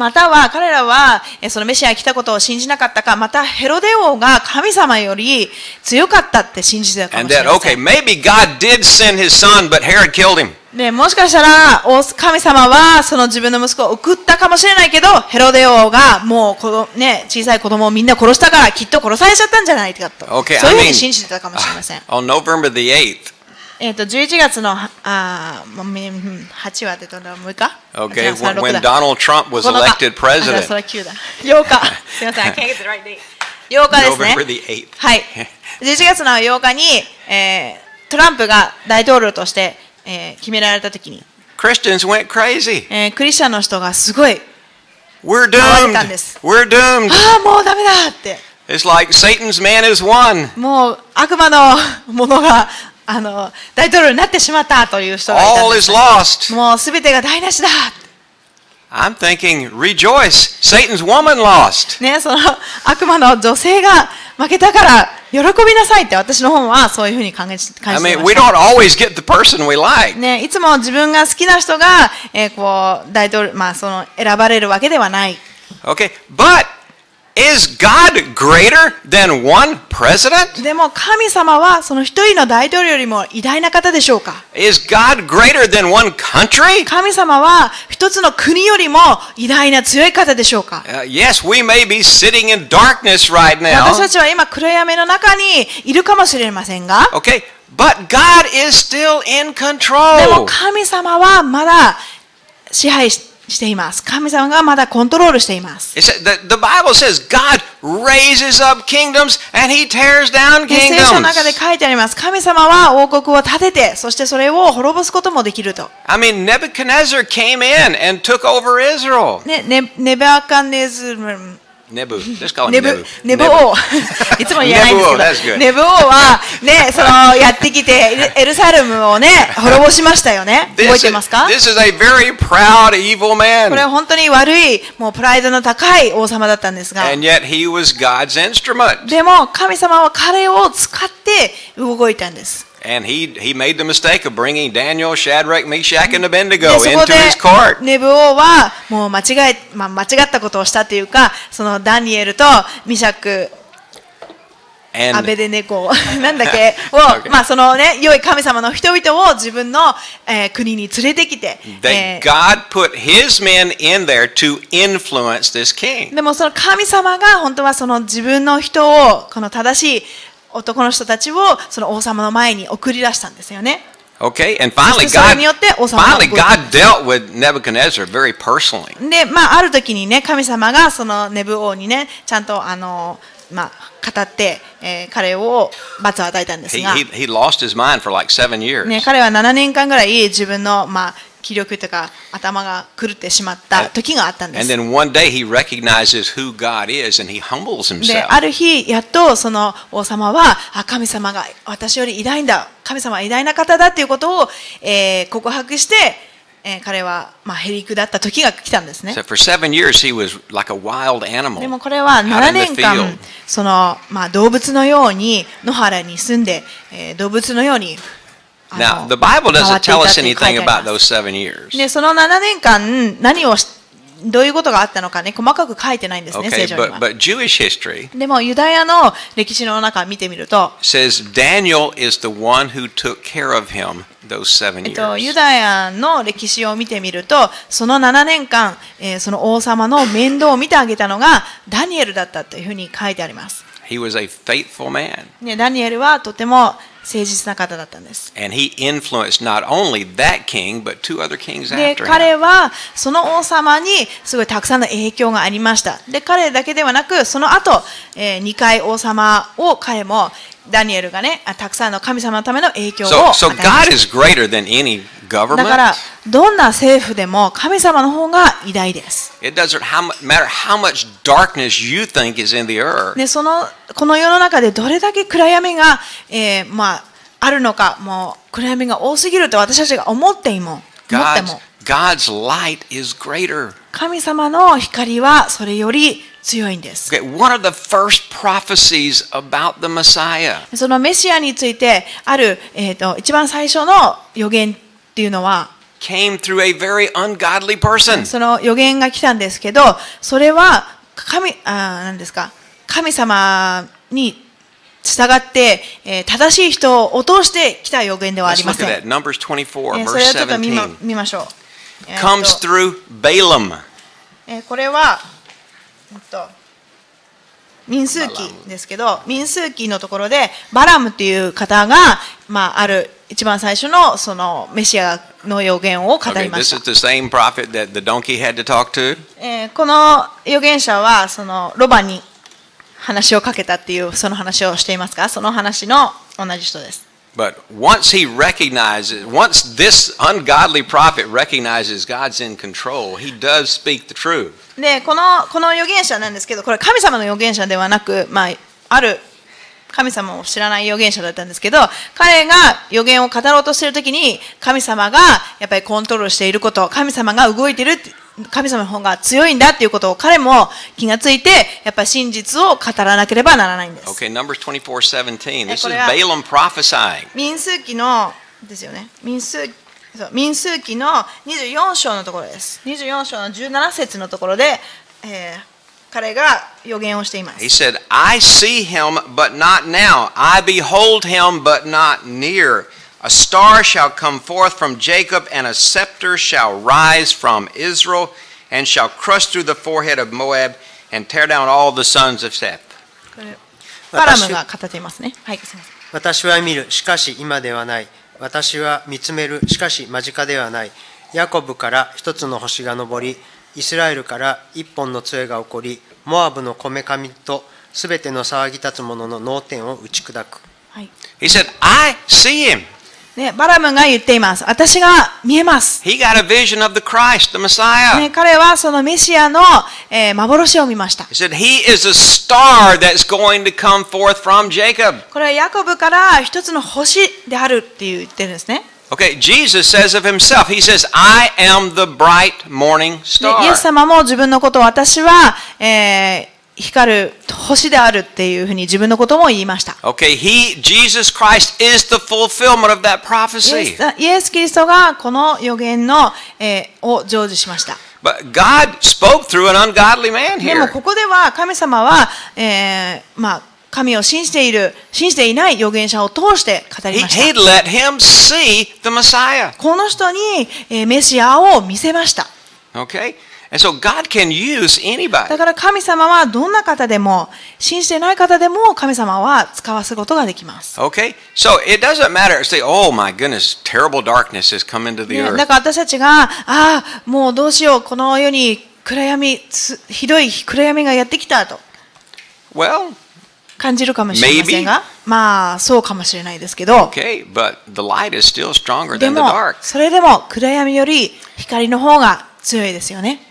または彼らはえそのメシアが来たことを信じなかったか、またヘロデ王が神様より強かったって信じてたかも And しれ that, ませ okay, ん。 maybe God did send his son, but Herod killed him. でもしかしたら王神様はその自分の息子を送ったかもしれないけど、ヘロデ王がもうこの、ね、小さい子供をみんな殺したからきっと殺されちゃったんじゃないかと、 Okay, そういうふう I に mean, 信じてたかもしれません。 on November the eighth, えっとじゅういちがつのあーもうみうんはちはってどのむいか okay, じゃあ when, ろく when だ Donald Trump was ここのか elected あじゃあ president, それはきゅうだ。ようか。すみません、I can't get the right date。ようかですね。 November the eighth. はい。じゅういちがつのようかに、えー、トランプが大統領として、えー、決められたときに、 Christians went crazy. えー、クリスチャンの人がすごい、 We're 慌 doomed. てたんです。 We're doomed. ああ、もうダメだって。 It's like Satan's man is won. もう悪魔のものがあの大統領になってしまったという人がいたん All で is す。 lost. もうすべてが台無しだ。 I'm thinking, rejoice. Satan's woman lost. ね、その悪魔の女性が負けたから喜びなさいって私の本はそういうふうに考え感じて I ま mean, し we た。 don't always get the person we like. ね、いつも自分が好きな人が、えーこう大統領、まあ、その選ばれるわけではない。 Okay, but is God greater than one president? でも神様はその一人の大統領よりも偉大な方でしょうか。 Is God greater than one country? 神様は一つの国よりも偉大な強い方でしょうか。 Uh, yes, we may be sitting in darkness right 私 now. たちは今暗闇の中にいるかもしれませんが、 Okay, but God is still in でも control. 神様はまだ支配ししています。神様がまだコントロールしています。 It said, the, the Bible says God raises up kingdoms and he tears down で聖書の kingdoms. 中で書いてあります。神様は王国を建てて、そしてそれを滅ぼすこともできると。 I mean, Nebuchadnezzar came in and took over Israel. ね、ねネベアカネズム Nebu. Let's call him ネブ Nebu. ネブ王いつも言えないん Nebu, で that's すけ good. ど、ネブ王はね、そのやってきてエルエルサレムをね滅ぼしましたよね。覚え This て is, ますか？ this is a very proud, evil これ man. は本当に悪い、もうプライドの高い王様だったんですが、 And yet he was God's instrument. でも神様は彼を使って動いたんです。 And he, he made the mistake of bringing Daniel, Shadrach, Meshach, and で Abednego そこ into で his court. ネブ王はもう間違え、まあ、間違ったことをしたというか、そのダニエルとミシャク、ア And ベデネコなんだっけを、 Okay. まあそのね良い神様の人々を自分の、えー国に連れてきて、 that えー God put his men in there to influence this king. でもその神様が本当はその自分の人をこの正しい男の人たちをその王様の前に送り出したんですよね。 Okay, and finally そしてそれ God, によって王様が finally God dealt with Nebuchadnezzar very personally. で、まあ、ある時にね、神様がそのネブ王にね、ちゃんとあの、まあ、語って、えー彼を罰を与えたんです He, が、 he, he lost his mind for like seven years. ね、彼はななねんかんぐらい自分の、まあ、気力というか頭が狂ってしまった時があったんで And す。 then one day he recognizes who God is and he humbles で、 himself. ある日、やっとその王様は、あ、神様が私より偉大だ、神様は偉大な方だということを、えー告白して、えー彼は、まあ、へりくだった時が来たんですね。 So for seven years he was like a wild animal でもこれはな out な in ね the んか field. ん、その、まあ、動物のように野原に住んで、えー動物のように、あの Now, the Bible 回 doesn't っていた tell っ us て書い anything てあり about ます those seven years. で、そのななねんかん何をしどういうことがあったのかね、細かく書いてないんですね、 Okay, 聖書に but, は。 but Jewish history でもユダヤの歴史の中を見てみると、 says Daniel is the one who took care of him those seven えっと、 years. ユダヤの歴史を見てみると、そのななねんかん、えーその王様の面倒を見てあげたのがダニエルだったというふうに書いてあります。 He was a faithful man. ね、ダニエルはとても誠実な方だったんです。 And he influenced not only that king, but two other kings で、 after 彼 him. はその王様にすごいたくさんの影響がありました。で、彼だけではなく、その後、えー、にかい王様を彼も、ダニエルがね、たくさんの神様のための影響を So, 与 so えま God し is greater than any た。だから government. どんな政府でも神様の方が偉大です。 It doesn't how, mu- matter how much darkness you think is in the earth. で、そのこの世の中でどれだけ暗闇が、えー、まああるのか、もう暗闇が多すぎると私たちが思っても思って God's, も God's light is greater. 神様の光はそれより強いんです。 Okay, one of the first prophecies about the Messiah そのメシアについてある、えー、と一番最初の予言っていうのは、 came through a very ungodly person. その予言が来たんですけど、それは神、あ、何ですか、神様に従って、えー、正しい人を通して来た予言ではあり Let's ま look せ at ん。 that. Numbers twenty-four, えーそれ verse をちょっと見ま seventeen. 見ましょう。えーっ Comes と through Balaam. えーこれは、えっと、民数記ですけど、民数記のところでバラムっていう方が、まあ、ある一番最初のそのメシアの予言を語 Okay, りま this し is た。 the same prophet that the donkey had to talk to. えーこの預言者はそのロバに話をかけたっていうその話をしていますか？その話の同じ人です。 But once he recognizes, once this ungodly prophet recognizes God's in control, he does speak the truth. で、このこの預言者なんですけど、これ神様の預言者ではなく、まあ、ある神様を知らない預言者だったんですけど、彼が預言を語ろうとしているときに、神様がやっぱりコントロールしていること、神様が動いている、神様の方が強いんだっていうことを彼も気がついて、やっぱり真実を語らなければならないんです。 Okay, Numbers twenty-four seventeen. This is これは Balaam prophesying. 民数記のですよね。民数そう民数記のにじゅうよん章のところです。にじゅうよん章のじゅうなな節のところで、えー彼が予言をしていま He す。 said, I see him, but not now. I behold him, but not near. A star shall come forth from Jacob, and a scepter shall rise from Israel, and shall crush through the forehead of Moab, and tear down all the sons of Seth. これバラムが語っていますね。はい、すみません。 私は見る、しかし今ではない。私は見つめる、しかし間近ではない。ヤコブから一つの星が昇り、イスラエルから一本の杖が起こり、モアブのこめかみとすべての騒ぎ立つ者の脳天を打ち砕く。 はい。 He said, I see him. ね、バラムが言っています。私が見えます。 He got a vision of the Christ, the Messiah. ね、彼はそのメシアの、えー幻を見ました。 He said, He is a star that's going to come forth from Jacob. これはヤコブから一つの星であるって言ってるんですね。 Okay, Jesus says of himself, He says, I am the bright morning でイエ star. ス様も自分のことを私は、えー光る星であるっていうふうに自分のことも言いました。 Okay, He, Jesus Christ, is the fulfillment of that イエ prophecy. スイエス・キリストがこの予言の、えーを成就しました。 But God spoke through an ungodly man でも here. ここでは神様は、えーまあ、神を信じている、信じていない預言者を通して語り He, ま he した。 let him see the Messiah. この人に、えーメシアを見せました。 Okay? And so God can use だ anybody. から神様はどんな方でも、信じていない方でも神様は使わすことができます。 Okay? So it doesn't matter. Say, oh my goodness, terrible darkness has come into the ね、だ earth. から私たちが、ああ、もうどうしよう、この世に暗闇、つひどい暗闇がやってきたと Well, 感じるかもしれませんが、まあそうかもしれないですけど、 okay, but the light is still stronger で than the も dark. それでも暗闇より光の方が強いですよね。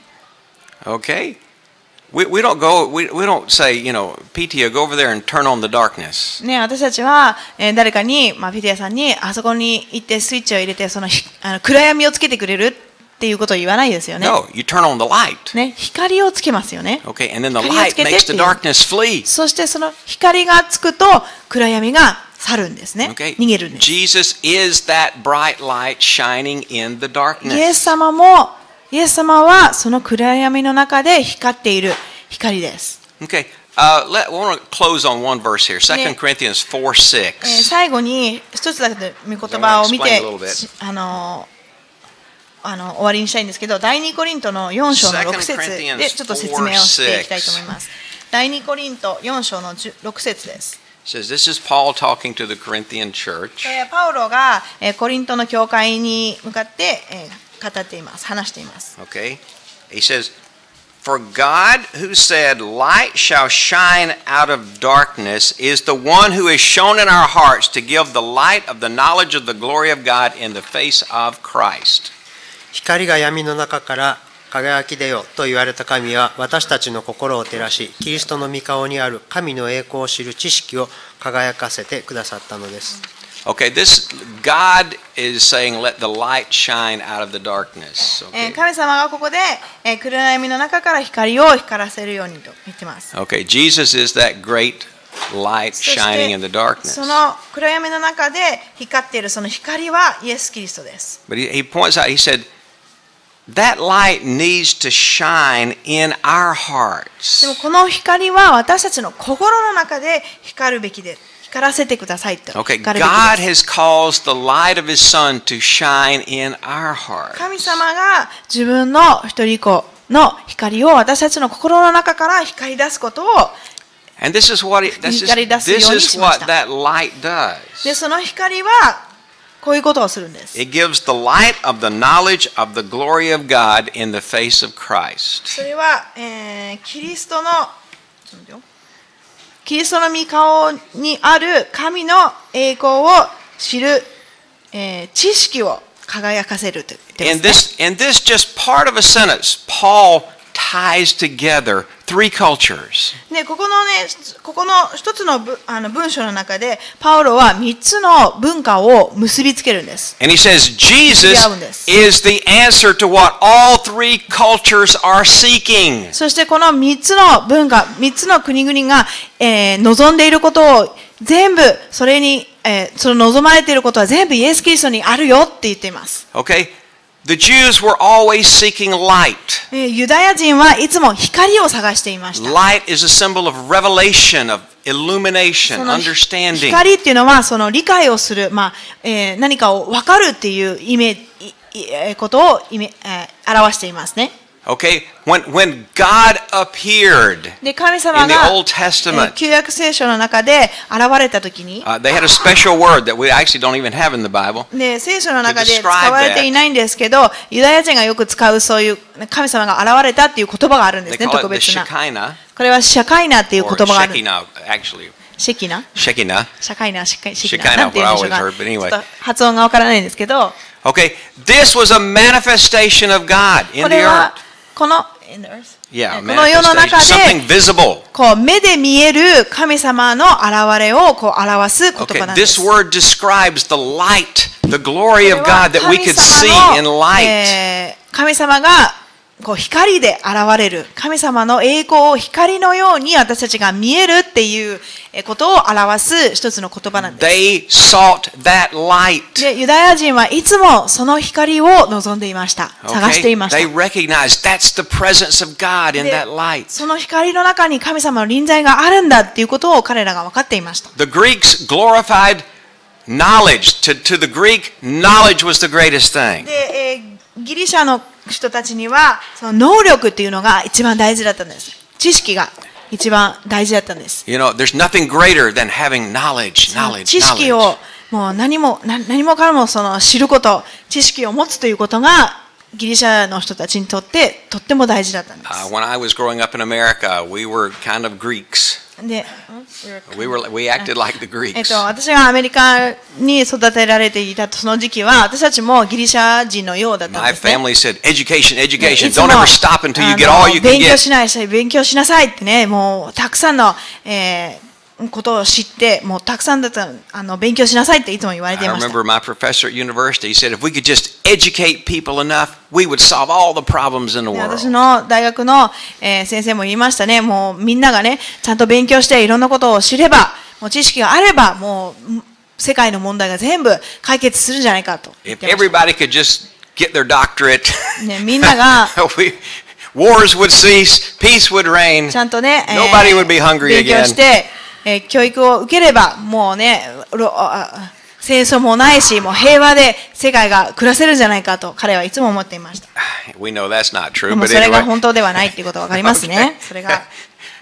Okay? We, we don't go, we, we don't say, you know, P T O, go over there and turn on the darkness. ね、私たちは、えー誰かに、まあ、ピティアさんにあそこに行ってスイッチを入れてそのひあの暗闇をつけてくれるっていうことを言わないですよね。 No, you turn on the light. ね、光をつけますよね。 Okay, and then the 光を light つけて makes って the いう darkness flee. そしてその光がつくと暗闇が去るんですね。 Okay? 逃げるんです。 Jesus is that bright light shining in the イエス darkness. 様も、イエス様はその暗闇の中で光っている光です。 Okay, uh, let, we want to close on one verse here. Second Yeah. Corinthians four えー six. 最後に一つだけ御言葉を見 I wanna explain て a little bit. しあのあの終わりにしたいんですけど、第二コリントのよん章のろく節 Second Corinthians でちょっと説明をしていきたいと思います。第二コリントよん章のろく節です。 It says, this is Paul talking to the Corinthian こ church. れはパウロがえーコリントの教会に向かってえー語っています、話しています。 Okay? He says, For God who said, Light shall shine out of darkness, is the one who is shown in our hearts to give the light of the knowledge of the glory of God in the face of Christ. 光が闇の中から輝き出よと言われた神は私たちの心を照らし、キリストの御顔にある神の栄光を知る知識を輝かせてくださったのです。 Okay, this God is saying, let the light shine out of the darkness. え Okay, ー神様がここでえー暗闇の中から光を光らせるようにと言ってます。 okay Jesus is that great light そして shining in the darkness. その暗闇の中で光っているその光はイエス・キリストです。 But he, he points out, he said, that light needs to shine in our で hearts. もこの光は私たちの心の中で光るべきで、光らせてくださいと。 Okay, 光るべき God です。 has caused the light of His Son to shine in our hearts. 神様が自分の一人子の光を私たちの心の中から光り出すことを、 And this is what it, this is, 光り出すように this is しました。 what that light does. でその光はこういうことをするんです。 It gives the light of the knowledge of the glory of God in the face of Christ. それは、えー、キリストのちょっと待ってよキリストの御顔にある神の栄光を知る、えー、知識を輝かせると言ってます In ね。 this, in this just part of a sentence, Paul ties together three cultures. でここのね、ここの一つのぶあの文章の中で、パウロは三つの文化を結びつけるんです。 And he says Jesus 違うんです。 is the answer to what all three cultures are seeking. そしてこの三つの文化、三つの国々が、えー、望んでいることを全部、それに、えー、その望まれていることは全部イエス・キリストにあるよって言っています。 Okay? The Jews were always seeking light. えーユダヤ人はいつも光を探していました。 Light is a symbol of revelation, of illumination, その understanding. 光っていうのはその理解をする、まあえー何かを分かるっていうイメージ、いえーことをイメ、えー表していますね。 Okay? When, when God appeared で神様 in the が、 Old えー Testament, 旧約聖書の中で現れたときに、 uh, they had a special word that we actually don't even have in the Bible. で聖書の中で To 使 describe われていないんですけど、ユダヤ人がよく使うそういう神様が現れたっていう言葉があるんで They すね、 call 特 it the 別な。 Shekinah, これはシャカイナっていう or 言葉がある。 Shekinah, actually. シェキナ Shekinah. シャカイナ、シェカイシェキ Shekinah ナなんて言うんでしょう I か。 always heard, but anyway. ちょっと発音がわからないんですけど、 Okay, this was a manifestation of God こ in the れは earth. この in the earth Yeah, この世の中 manifestation, something で visible. こう目で見える神様の現れをこう表す言 Okay, 葉なんで this す。 word describes the light, the glory こ of れは God that we could 神 see 様 in の light. えー神様がこう光で現れる、神様の栄光を光のように私たちが見えるっていうことを表す一つの言葉なんです。 They sought that light. でユダヤ人はいつもその光を望んでいました。探してい Okay, まし they た。 recognized that's the presence of God in で that light. その光の中に神様の臨在があるんだっていうことを彼らが分かっていました。 The Greeks glorified knowledge. To, to the Greek, knowledge was the greatest thing. で、えーギリシャの人たちにはその能力っていうのが一番大事だったんです。知識が一番大事だったんです。 You know, there's nothing greater than having knowledge, その knowledge, 知識 knowledge. をもう何も何何もかもその知ること、知識を持つということがギリシャの人たちにとってとっても大事だったんで Uh, す。 when I was growing up in America, we were kind of Greeks. で、 We were we acted like the えっ Greeks. と、私がアメリカに育てられていたその時期は私たちもギリシャ人のようだったん My ですね。 family said, "Education, い education. つも Don't ever stop until you あ get の all you can 勉強 get." しないし勉強しなさいってね、もうたくさんの、えーことを知って、もうたくさんだったあの勉強しなさいっていつも言われてい I ました。 remember my professor at university. He said, "If we could just educate people enough, we would solve all the problems in the で私 world." の大学の、えー先生も言いましたね、もうみんながね、ちゃんと勉強していろんなことを知れば、もう知識があれば、もう世界の問題が全部解決するんじゃないかと言っ If てました。 everybody could just get their doctorate, ね、みんなが we, wars would cease, peace would reign, ちゃんとね、えー nobody would be hungry 勉強 again. して、えー教育を受ければ、もうね、ろあ戦争もないし、もう平和で世界が暮らせるんじゃないかと彼はいつも思っていました。 We know that's not で true, も but それが anyway. 本当ではないっていうことがわかりますね。それが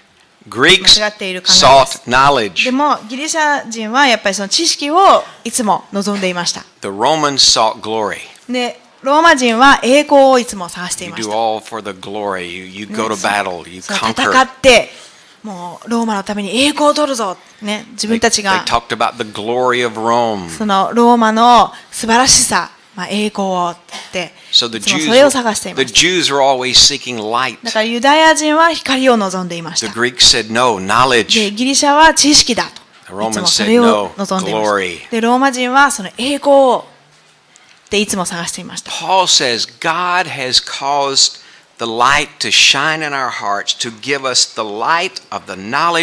Greeks 間違っている考えです。 sought で knowledge. もギリシャ人はやっぱりその知識をいつも望んでいました。 The Romans sought glory. で、ローマ人は栄光をいつも探してい You まし do た。 all for the glory. You, you go to ね、そう battle. You その conquer. 戦って、もうローマのために栄光を取るぞ、ね、自 They, 分たち they が talked about the glory of Rome. そのローマの素晴らしさ、まあ、栄光をって、 So the いつも Jews, それを探していま the した。 Jews were always seeking light. だからユダヤ人は光を望んでいまし The た。 Greeks said no, で、 knowledge. ギリシャは知識だ The と。いつ Romans もそ said れを no, 望んでいまし glory. た。で、ローマ人はその栄光をっていつも探していました。 Paul says God has caused the light to shine in our hearts to give us the light of the knowledge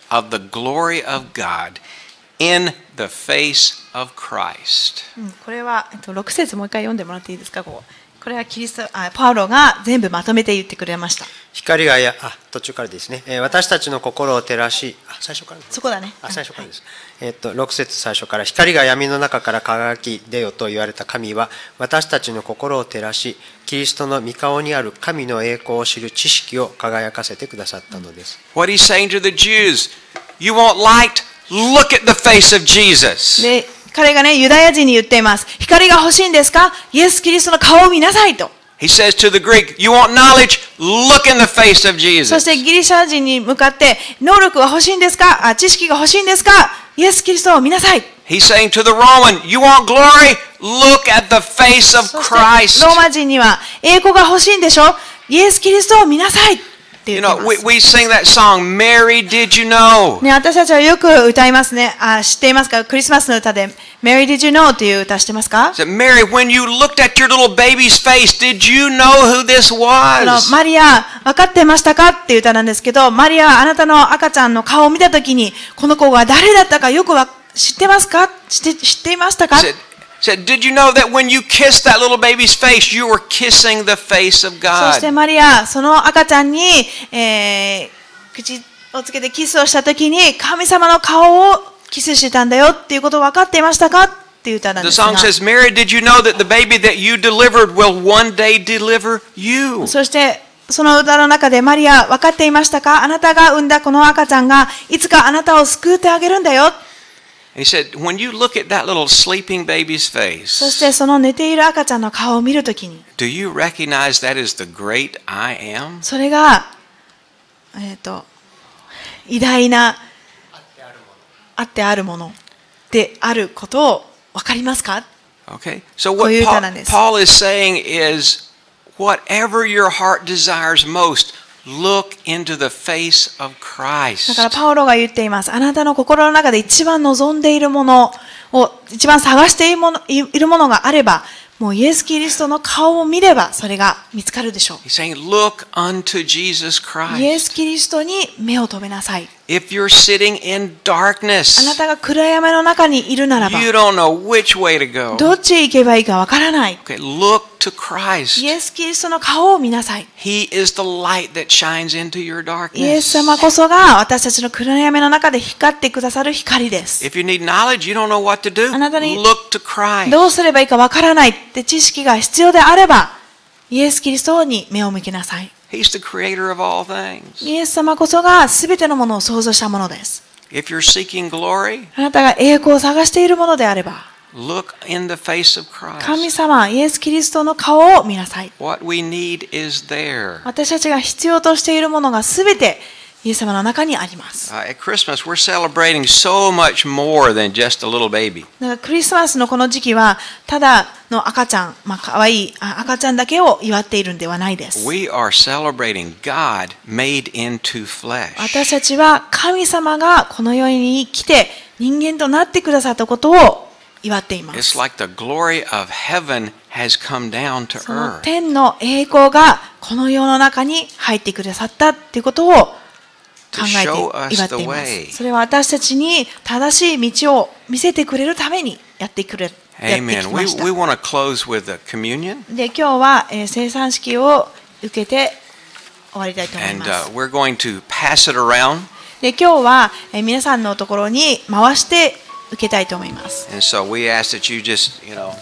of the glory of God in the face of Christ. うん、これは、えっと、ろく節もう一回読んでもらっていいですか。こうこれはキリストあパウロが全部まとめて言ってくれました。 光がやあ途中からですね、えー私たちの心を照らし、あ最初からですそこだね。 あ最初からです、えーっとろく節最初から、光が闇の中から輝き出よと言われた神は、私たちの心を照らし、キリストの御顔にある神の栄光を知る知識を輝かせてくださったのです。 What he's saying to the Jews, you want light? Look at the face of Jesus. で、彼がね、ユダヤ人に言っています。光が欲しいんですか？イエス・キリストの顔を見なさいと。 He says to the Greek, you want knowledge? Look in the face of そ Jesus. してギリシャ人に向かって、能力が欲しいんですか？あ、知識が欲しいんですか？イエス・キリストを見なさい。 He's saying to the Roman, you want glory? Look at the face of そして Christ. ローマ人には、栄光が欲しいんでしょ？イエス・キリストを見なさいって言 You ってい know, ま we, す。 we sing that song, Mary, did you know? ね、私たちはよく歌いますね。あ、知っていますか？クリスマスの歌で、Mary Did You Know という歌知ってますか？ Said, Mary, when you looked at your little baby's face, did you know who this あの was? マリア、分かってましたかっていう歌なんですけど、マリア、あなたの赤ちゃんの顔を見たときに、この子が誰だったかよくわ知ってますか？知って知っていましたか？ Said, said, did you know that when you kissed that little baby's face, you were kissing the face of そして God? マリア、その赤ちゃんに、えー、口をつけてキスをしたときに、神様の顔をキスしてたんだよっていうことを分かっていましたかっていう歌なん The ですが。 song says, Mary, did you know that the baby that you delivered will one day deliver you? そしてその歌の中でマリア、分かっていましたか？あなたが産んだこの赤ちゃんがいつかあなたを救ってあげるんだよ。 He said, when you look at that little sleeping baby's そし face, てその寝ている赤ちゃんの顔を見るときに、 do you recognize that is the great I am? それが、えっと、偉大なあってあるものであることを分かりますか？ Okay, so こ what ういう歌 Paul, なんです。 Paul is saying is, whatever your heart desires most, look into the face of だから Christ. パウロが言っています。あなたの心の中で一番望んでいるものを、一番探しているもの、いるものがあれば、もうイエス・キリストの顔を見ればそれが見つかるでしょう。 He's saying, look unto Jesus イエス・ Christ. キリストに目を留めなさい。 If you're sitting in あな darkness, たが暗闇の中にいるならば、 you don't know which way to go. どっちへ行けばいいかわからない。 Okay, look to Christ. イエス・キリストの顔を見なさい。 He is the light that shines into your イエス darkness. 様こそが私たちの暗闇の中で光ってくださる光です。 If you need knowledge, you don't know what to do. あなたに Look to Christ. どうすればいいかわからないって知識が必要であれば、イエス・キリストに目を向けなさい。 He's the creator of all things. イエス様こそが全てのものを創造したものです。 If you're seeking glory, あなたが栄光を探しているものであれば、 look in the face of 神 Christ. 様、イエス・キリストの顔を見なさい。 What we need is there. 私たちが必要としているものが全てイエス様の中にあります。 Uh, at Christmas, we're celebrating so much more than just a little baby. だからクリスマスのこの時期は、ただの赤ちゃん、まあ、かわいいあ赤ちゃんだけを祝っているんではないです。 We are celebrating God made into flesh. 私たちは神様がこの世に来て人間となってくださったことを祝っていま It's す。 like the glory of heaven has come down to その earth. 天の栄光がこの世の中に入ってくださったっていうことを考えて祝っています。それは私たちに正しい道を見せてくれるためにやってくれ、やってき Amen. ま We, した。 we want to close with a communion. で、今日は、えー、聖餐式を受けて終わりたいと思いま And す。 uh, we're going to pass it around. で、今日は、えー、皆さんのところに回して受けたいと思います。 And so we ask that you just, you know,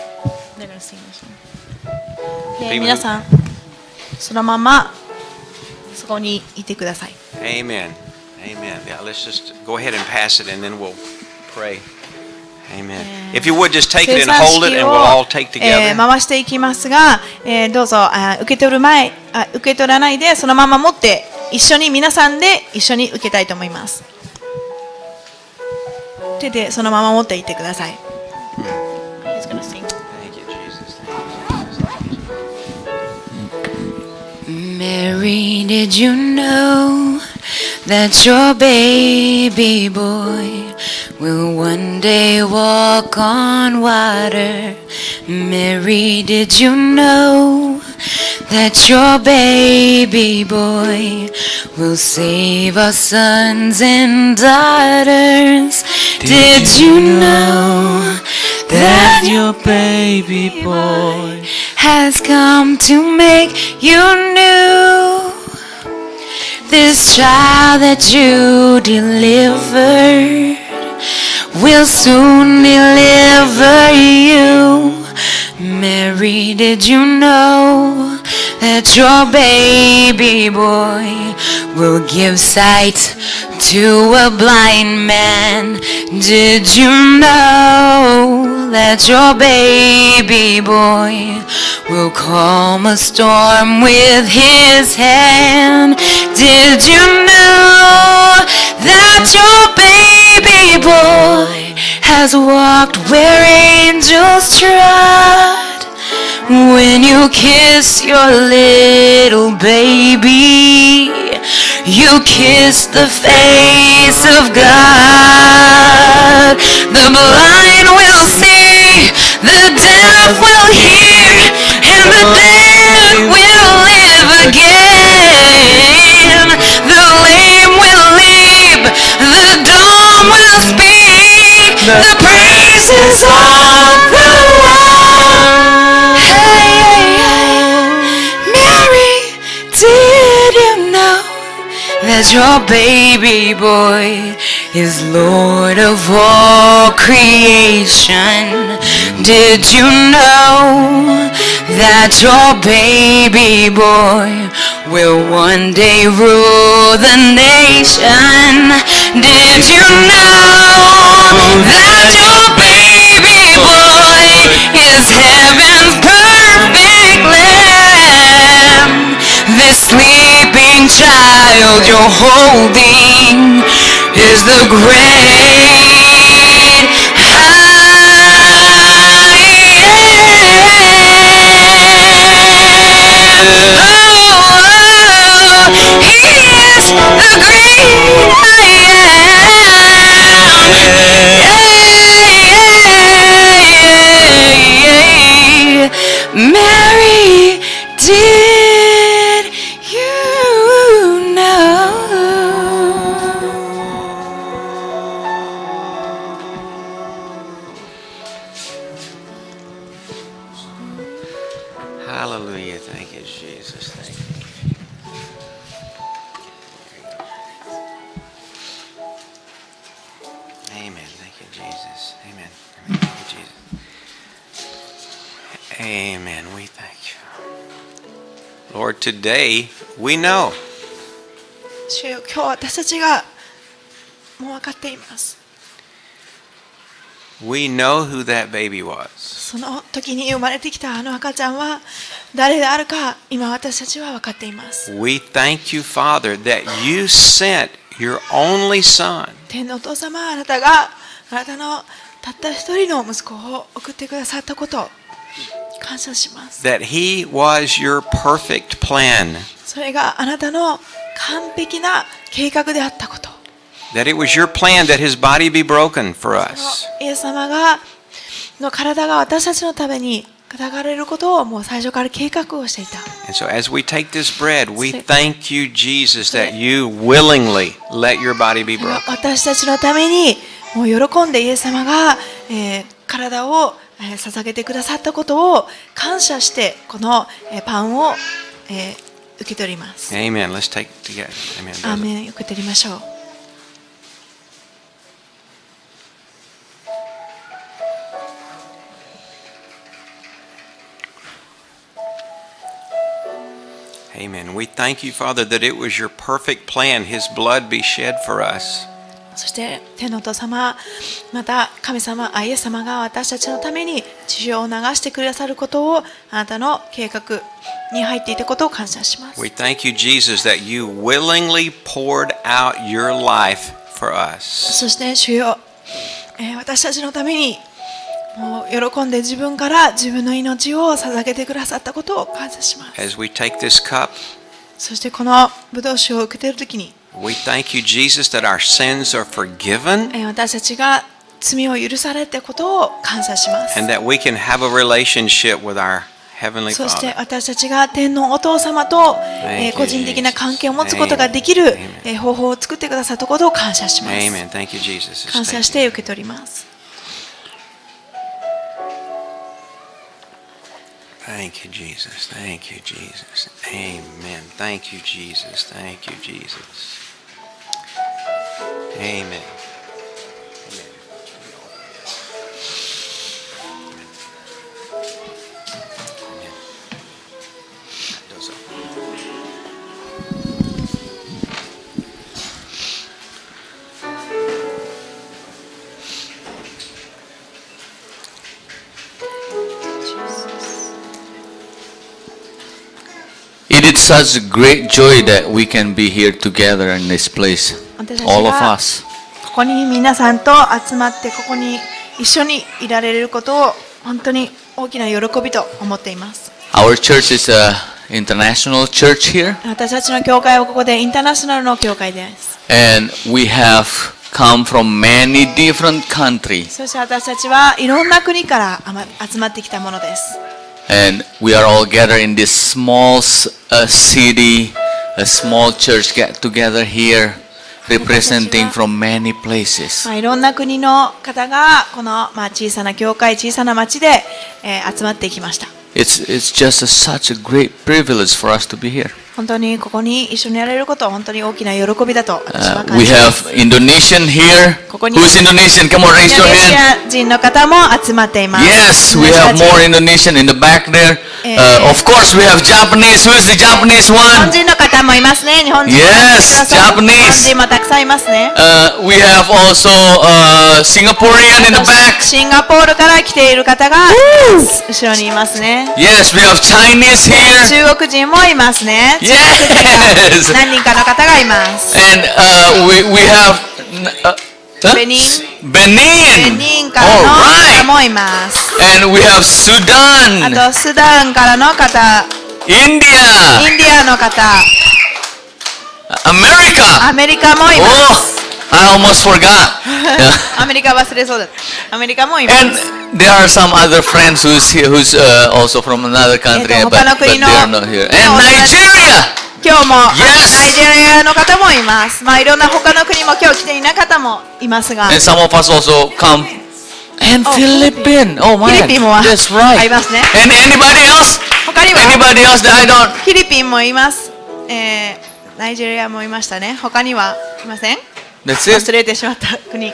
で、皆さん、そのままそこにいてください。 amen. Amen. Yeah, let's just go ahead and pass it and then we'll pray. Amen. If you would just take it 聖 and 餐 hold it 式 and を we'll all take えー together. 回していきますが、えーどうぞあ受け取る前あ、受け取らないでそのまま持って一緒に皆さんで一緒に受けたいと思います。手でそのまま持っていてください。He's gonna sing. Thank you, Jesus. Thank you, Jesus. Mary, did you know that your baby boy will one day walk on water? Mary, did you know that your baby boy will save our sons and daughters. Did you know that your baby boy has come to make you new? This child that you delivered will soon deliver you. Mary, did you know that your baby boy will give sight to a blind man? Did you know that your baby boy will calm a storm with his hand? Did you know that your baby boy has walked where angels trod? When you kiss your little baby, you kiss the face of God. The blind will see, the deaf will hear, and the dead will live again. The lame will leap, the dumb will speak, the praises of the Lord. Hey, hey, hey. Mary, did you know that your baby boy is Lord of all creation? Did you know that your baby boy will one day rule the nation? Did you know that your baby boy is heaven's perfect lamb? This sleeping child you're holding is the great Mary, did you know? Hallelujah. Thank you, Jesus. Thank you. Amen. Thank you, Jesus. Amen. Amen. Thank you, Jesus. Amen. We thank you. Lord, today we know. 主よ、今日私たちがもう分かっています。 We know who that baby was. その時に生まれてきたあの赤ちゃんは誰であるか、今私たちは分かっています。 We thank you, Father, that you sent your only son 天のお父様、あなたがあなたのたった一人の息子を送ってくださったことを感謝します。 that he was your perfect plan, それがあなたの完璧な計画であったこと。 that it was your plan that his body be broken for us. イエス様がの体が私たちのために砕かれることをもう最初から計画をしていた。 And so as we take this bread, we thank you, Jesus, that you willingly let your body be broken. 私たちのためにもう喜んでイエス様が、えー、体を、えー、捧げてくださったことを感謝してこの、えー、パンを、えー、受け取ります。 Amen. Let's take it together. Amen. アーメン。受け取りましょう。 Amen. We thank you, Father, that it was your perfect plan, his blood be shed for us. そして天のお父様、また神様、イエス様が私たちのために血を流してくださることをあなたの計画に入っていたことを感謝します。 We thank you, Jesus, that you willingly poured out your life for us. そして主よ、えー、私たちのためにもう喜んで自分から自分の命を捧げてくださったことを感謝します。 As we take this cup, そしてこのブドウ酒を受けているときに、 we thank you, Jesus, that our sins are forgiven えー、私たちが罪を許されたことを感謝します。 and that we can have a relationship with our Heavenly そして Father. 私たちが天のお父様と、えー you, 個人的な Jesus. 関係を持つことができる、 Amen. えー方法を作ってくださったことを感謝します。 Amen. Thank you, Jesus. 感謝して受け取ります。 Thank you, Jesus. Thank you, Jesus. Amen. Thank you, Jesus. Thank you, Jesus. Amen. It is such a great joy that we can be here together in this place, 私たち all of が us. ここに皆さんと集まってここに一緒にいられることを本当に大きな喜びと思っています。 Our church is an international church here, 私たちの教会はここでインターナショナルの教会です。 and we have come from many different countries, そして私たちはいろんな国からあま集まってきたものです。 and we are all gathered in this small s- uh, city, a small church get together here, representing from many places. まあ、いろんな国の方がこの、まあ、小さな教会、小さな町で、えー集まってきました。 It's it's just a, such a great privilege for us to be here. 本当にここに一緒にやれることは本当に大きな喜びだと私は Uh, 感 we じます。 have Indonesian here. ここに Who's Indonesian? Come on, イ raise ンド your ネシ hand. ア人の方も集まっています。 Yes, we have more Indonesian in the back there. Uh, of course, we have Japanese. Who is the Japanese 日本 one? 人の方もいますね。日本人も Yes, 日本 Japanese. 人もたくさんいますね。 Uh, we have also uh, Singaporean in the back. シンガポールから来ている方が後ろにいますね。 Yes, we have Chinese here. 中国人もいますね。 Yes. 何人かの方がいます。 And uh, we we have uh, huh? Benin. ベ Benin. 人からの All 方もいます。 right. And we have あ Sudan, とスダンからの方、 India, インディアの方、 America. アメリカもいま Oh, す。 I almost forgot. Yeah. アメリカ忘れそうだった。アメリカもいま And す。 there are some other friends who's here, who's uh, also from another country, えっと、 but, 他の but 国 they の are not here. ね、 And お友達 Nigeria. 今日も、 Yes. ナイジェリアの方もいます。まあいろんな他の国も今日来ていない方もいますが、 And some of us also come. And Oh, Philippines. Oh my. フィリピンも That's あ right. りますね。 And anybody else? 他には Anybody else that I don't? フィリピンもいます。えー、ナイジェリアもいましたね。他にはいません？ That's 忘 it. れてしまった国。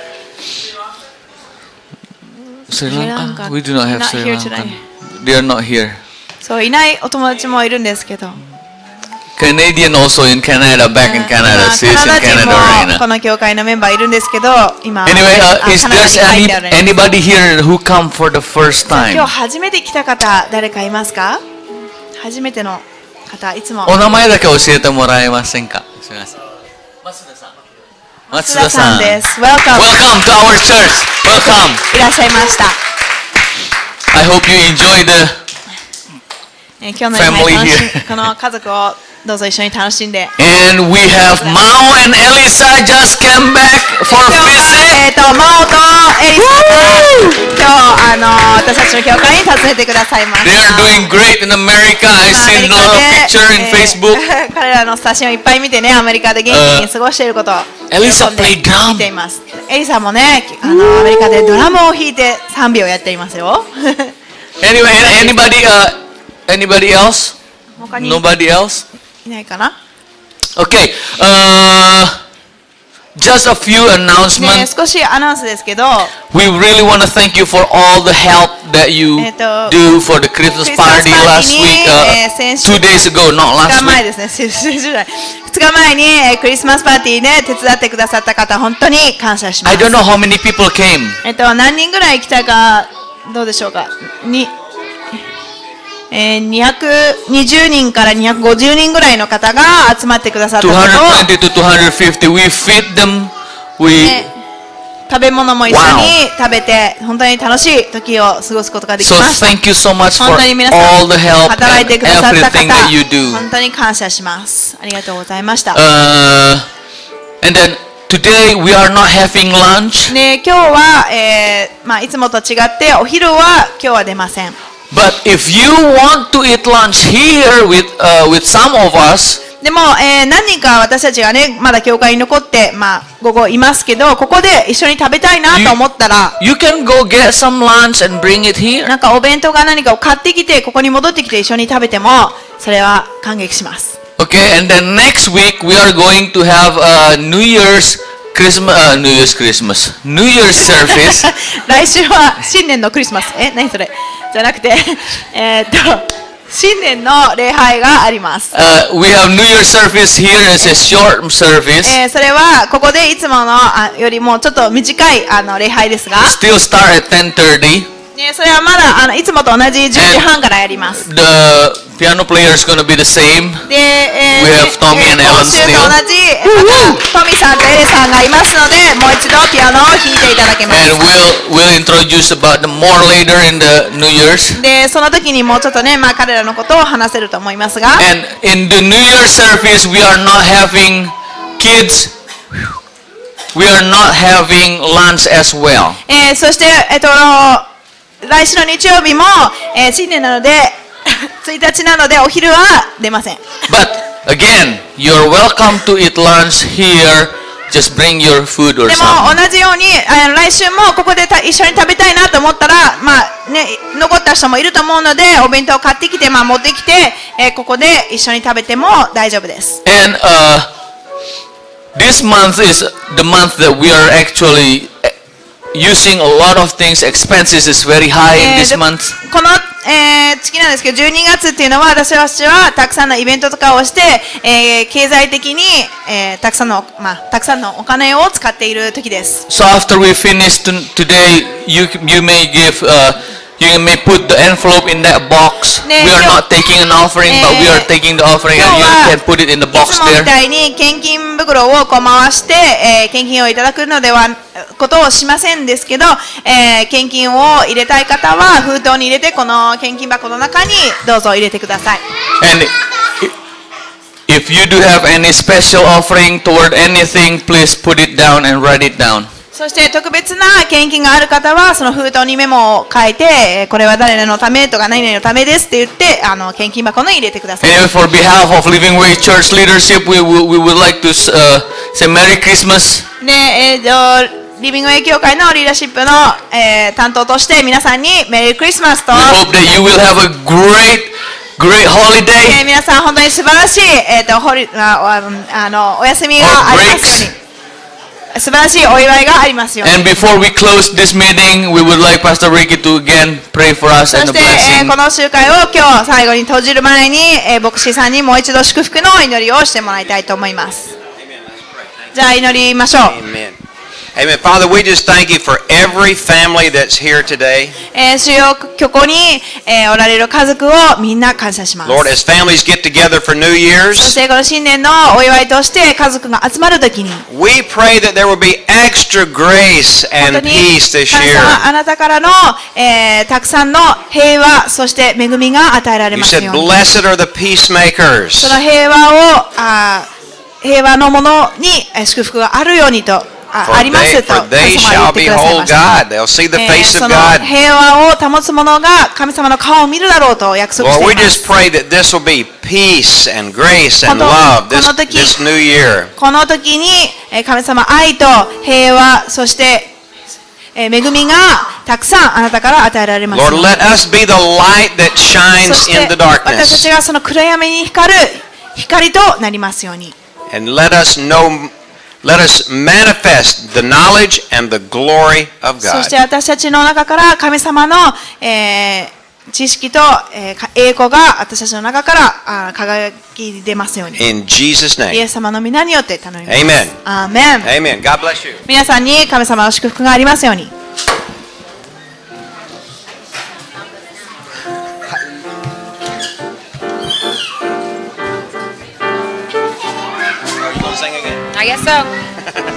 Sri Lanka. Lanka. We do not have Not Sri here Lanka. today. They are not here. そういないお友達もいるんですけど。 Canadian also in Canada, back in 今 Canada. カ She's in ナダ人 Canada も right こ now. の教会のメンバーいるんですけど、今 Anyway, あ uh, is カナダ there に入っ any てあるんです。 anybody here who come for the first 今 time? 日初めて来た方誰かいますか？初めての方いつもお名前だけ教えてもらえませんか？すみません。松田さん。松津田さんです。Welcome。 Welcome to our church. Welcome. いらっしゃいました。 I hope you enjoy the えー今日の礼 Family 拝楽し here. この家族をどうぞ一緒に楽しんで。 and we have Mao and Elisa just came back for 今 a 日は visit. えっとマオとエリスが今日あの私たちの教会に訪ねてくださいまし They た。 are doing great in America. I まあアメ seen リ a lot of カ picture で in え Facebook. ー彼らの写真をいっぱい見てね、アメリカで元気に過ごしていることをエリサ喜んで play drum 見ています。エリサもね、あのアメリカでドラムを弾いて賛美をやっていますよ。 Anyway, an- anybody, uh, anybody else? 他に Nobody else? いないかな？ Okay. Uh, just a few ね、 announcements. 少しアナウンスですけど、 We really want to thank you for all the help that you えっと do for the Christmas クリスマス party パー last ティーに week. えー Uh, 先週 two days ago, not ふつ last かまえ week. ですね、先週じゃないふつかまえにえークリスマスパーティーね、手伝ってくださった方、本当に感謝しま I す。 don't know how many people came. えっと、何人ぐらい来たか、どうでしょうか。にえー、にひゃくにじゅうにんからにひゃくごじゅうにんぐらいの方が集まってくださったことを、 two hundred twenty to two hundred fifty. We feed them. We ね、食べ物も一緒に食べて、本当に楽しい時を過ごすことができ so ました。 thank you so much 本 for 当に皆さ all ん、 the help 働い and てくださった方、 everything that you do. 本当に感謝します。ありがとうございました。 Uh, and then today we are not having lunch. ね、今日は、えーまあ、いつもと違ってお昼は今日は出ません。 But if you want to eat lunch here with uh, with some of us, でも、えー何人か私たちがね、まだ教会に残って、まあ、午後いますけど、ここで一緒に食べたいなと思ったら、 you can go get some lunch and bring it here. なんかお弁当か何かを買ってきて、ここに戻ってきて一緒に食べても、それは感激します。 Okay, and then next week we are going to have a New Year's Christmas, uh, New Year's Christmas, New Year's service. 来週は新年のクリスマス。え、何それじゃなくて、えーっと、新年の礼拝があります。 Uh, we have New Year's service here as a short service. えーそれはここでいつものあよりもちょっと短いあの礼拝ですが、 Still start at ten thirty. ね、それはまだあのいつもと同じじゅうじはんからやります。 The piano player is going to be the same. で、えー We have Tommy えー and Ellen 今週と同じ、えーまたトミさんとエレさんがいますので、もう一度ピアノを弾いていただけます。 And we'll we'll introduce about the more later in the New Year's. で、その時にもうちょっとね、まあ彼らのことを話せると思いますが、 And in the New Year's service, we are not having kids. We are not having lunch as well. えーそしてえっと来週の日曜日も、えー新年なのでついたちなのでお昼は出ません。 But again, you're welcome to eat lunch here. Just bring your food or でも something. 同じようにあの来週もここでた一緒に食べたいなと思ったら、まあね、残った人もいると思うのでお弁当を買ってきて、まあ、持ってきて、えーここで一緒に食べても大丈夫です。 And uh, this month is the month that we are actually using a lot of things. Expenses is very high え in ー this で month. この、えー月なんですけどじゅうにがつっていうのは私たちはたくさんのイベントとかをして、えー経済的に、えーたくさんの、まあ、たくさんのお金を使っている時です。 So after we finish t- today, you you may give uh, you may put the envelope in that box. 네, We are 요- not taking an offering, but we are 에, taking the offering, and you 요- can put it in the い box つもみ there. たいに献金袋をこう回して、えー献金をいただくのではことをしませんですけど、えー献金を入れたい方は封筒に入れてこの献金箱の中にどうぞ入れてください。 And i- if you do have any special offering toward anything, please put it down and write it down. そして特別な献金がある方はその封筒にメモを書いて、えーこれは誰々のためとか何々のためですって言ってあの献金箱に入れてください。 And for behalf of Living Way Church leadership, we will, we would like to uh, say Merry Christmas. で、えーとリビングウェイ協会のリーダーシップの、えー担当として皆さんにメリークリスマスと、 We hope that you will have a great, great え holiday ー皆さん本当に素晴らしい、えーとホリあああのお休みが or ありますよう breaks. に素晴らしいお祝いがありますように。 And before we close this meeting, we would like Pastor Ricky to again pray for us そ and し the て、えー blessing. この集会を今日最後に閉じる前に、えー牧師さんにもう一度祝福の祈りをしてもらいたいと思います。じゃあ祈りましょう。 Amen. Amen. Father, we just thank you for every family that's here today. えー主よ、ここに、えーおられる家族をみんな感謝します。 Lord, as families get together for New そし Year's, てこの新年のお祝いとして家族が集まるときに、 we pray that there will be extra grace 本当 and に peace this 神 year. 様あなたからの、えーたくさんの平和、そして恵みが与えられ You ますよ said, うに。 blessed are the peacemakers. その平和を、あー平和のものにえー祝福があるようにと、あ For ありま they, すと for 神 they 様は shall 言ってください behold ました。 God. They'll see the えー face そ of の God. 平和を保つ者が神様の顔を見るだろうと約束し Lord, て we いま just す。 pray that this will be peace and grace and 本当、 love this, この時、 this new year. この時にえー神様愛と平和、そしてえー恵みがたくさんあなたから与えられますよう Lord, に。 let us be the light that そ shines し in て the 私た darkness. ちがその暗闇に光る光となりますように。 And let us know, let us manifest the knowledge and the glory of そ God. して私たちの中から神様の、えー知識と、えーか栄光が私たちの中からあー輝き出ますように。 In Jesus' イ name. エス様の皆によって頼みます。 Amen. アーメン。 Amen. God bless you. 皆さんに神様の祝福がありますように。 Are you going to sing again? I guess so.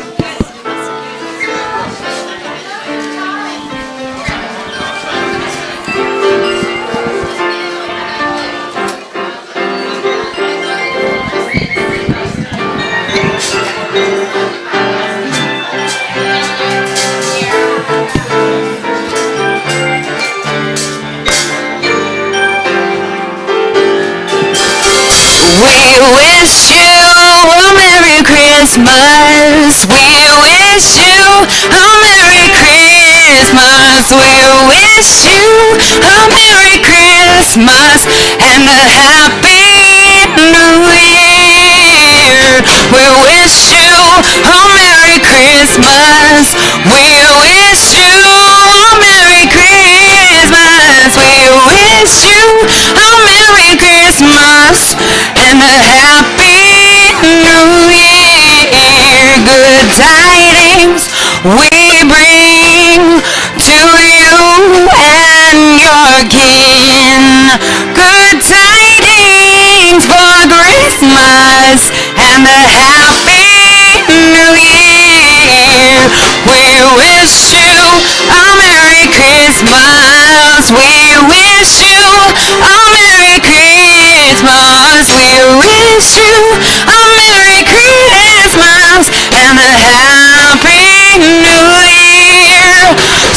wish you a Merry Christmas. We wish you a Merry Christmas. We wish you a Merry Christmas and a Happy New Year. We wish you a Merry Christmas. We wish you a Merry Christmas. We wish you a Merry Christmas and a Happy New Year. Good tidings we bring to you and your kin. Good tidings for Christmas and a Happy New Year. We wish you a Merry Christmas. We wish you a Merry Christmas. We wish you a Merry Christmas and a Happy New Year.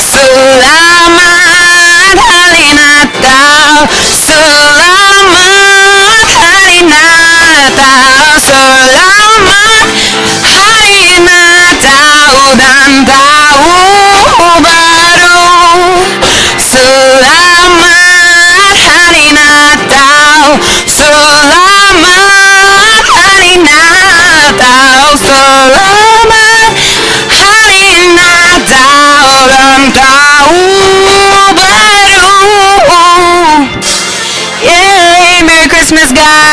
Selamat Hari Natal. Selamat Hari Natal. Selamat Hari Natal dan Tahun Baru. Selamat Hari Natal. Selamat Hari Natal. Selamat Hari Natal dan Tahun Baru. Yay! Merry Christmas, guys!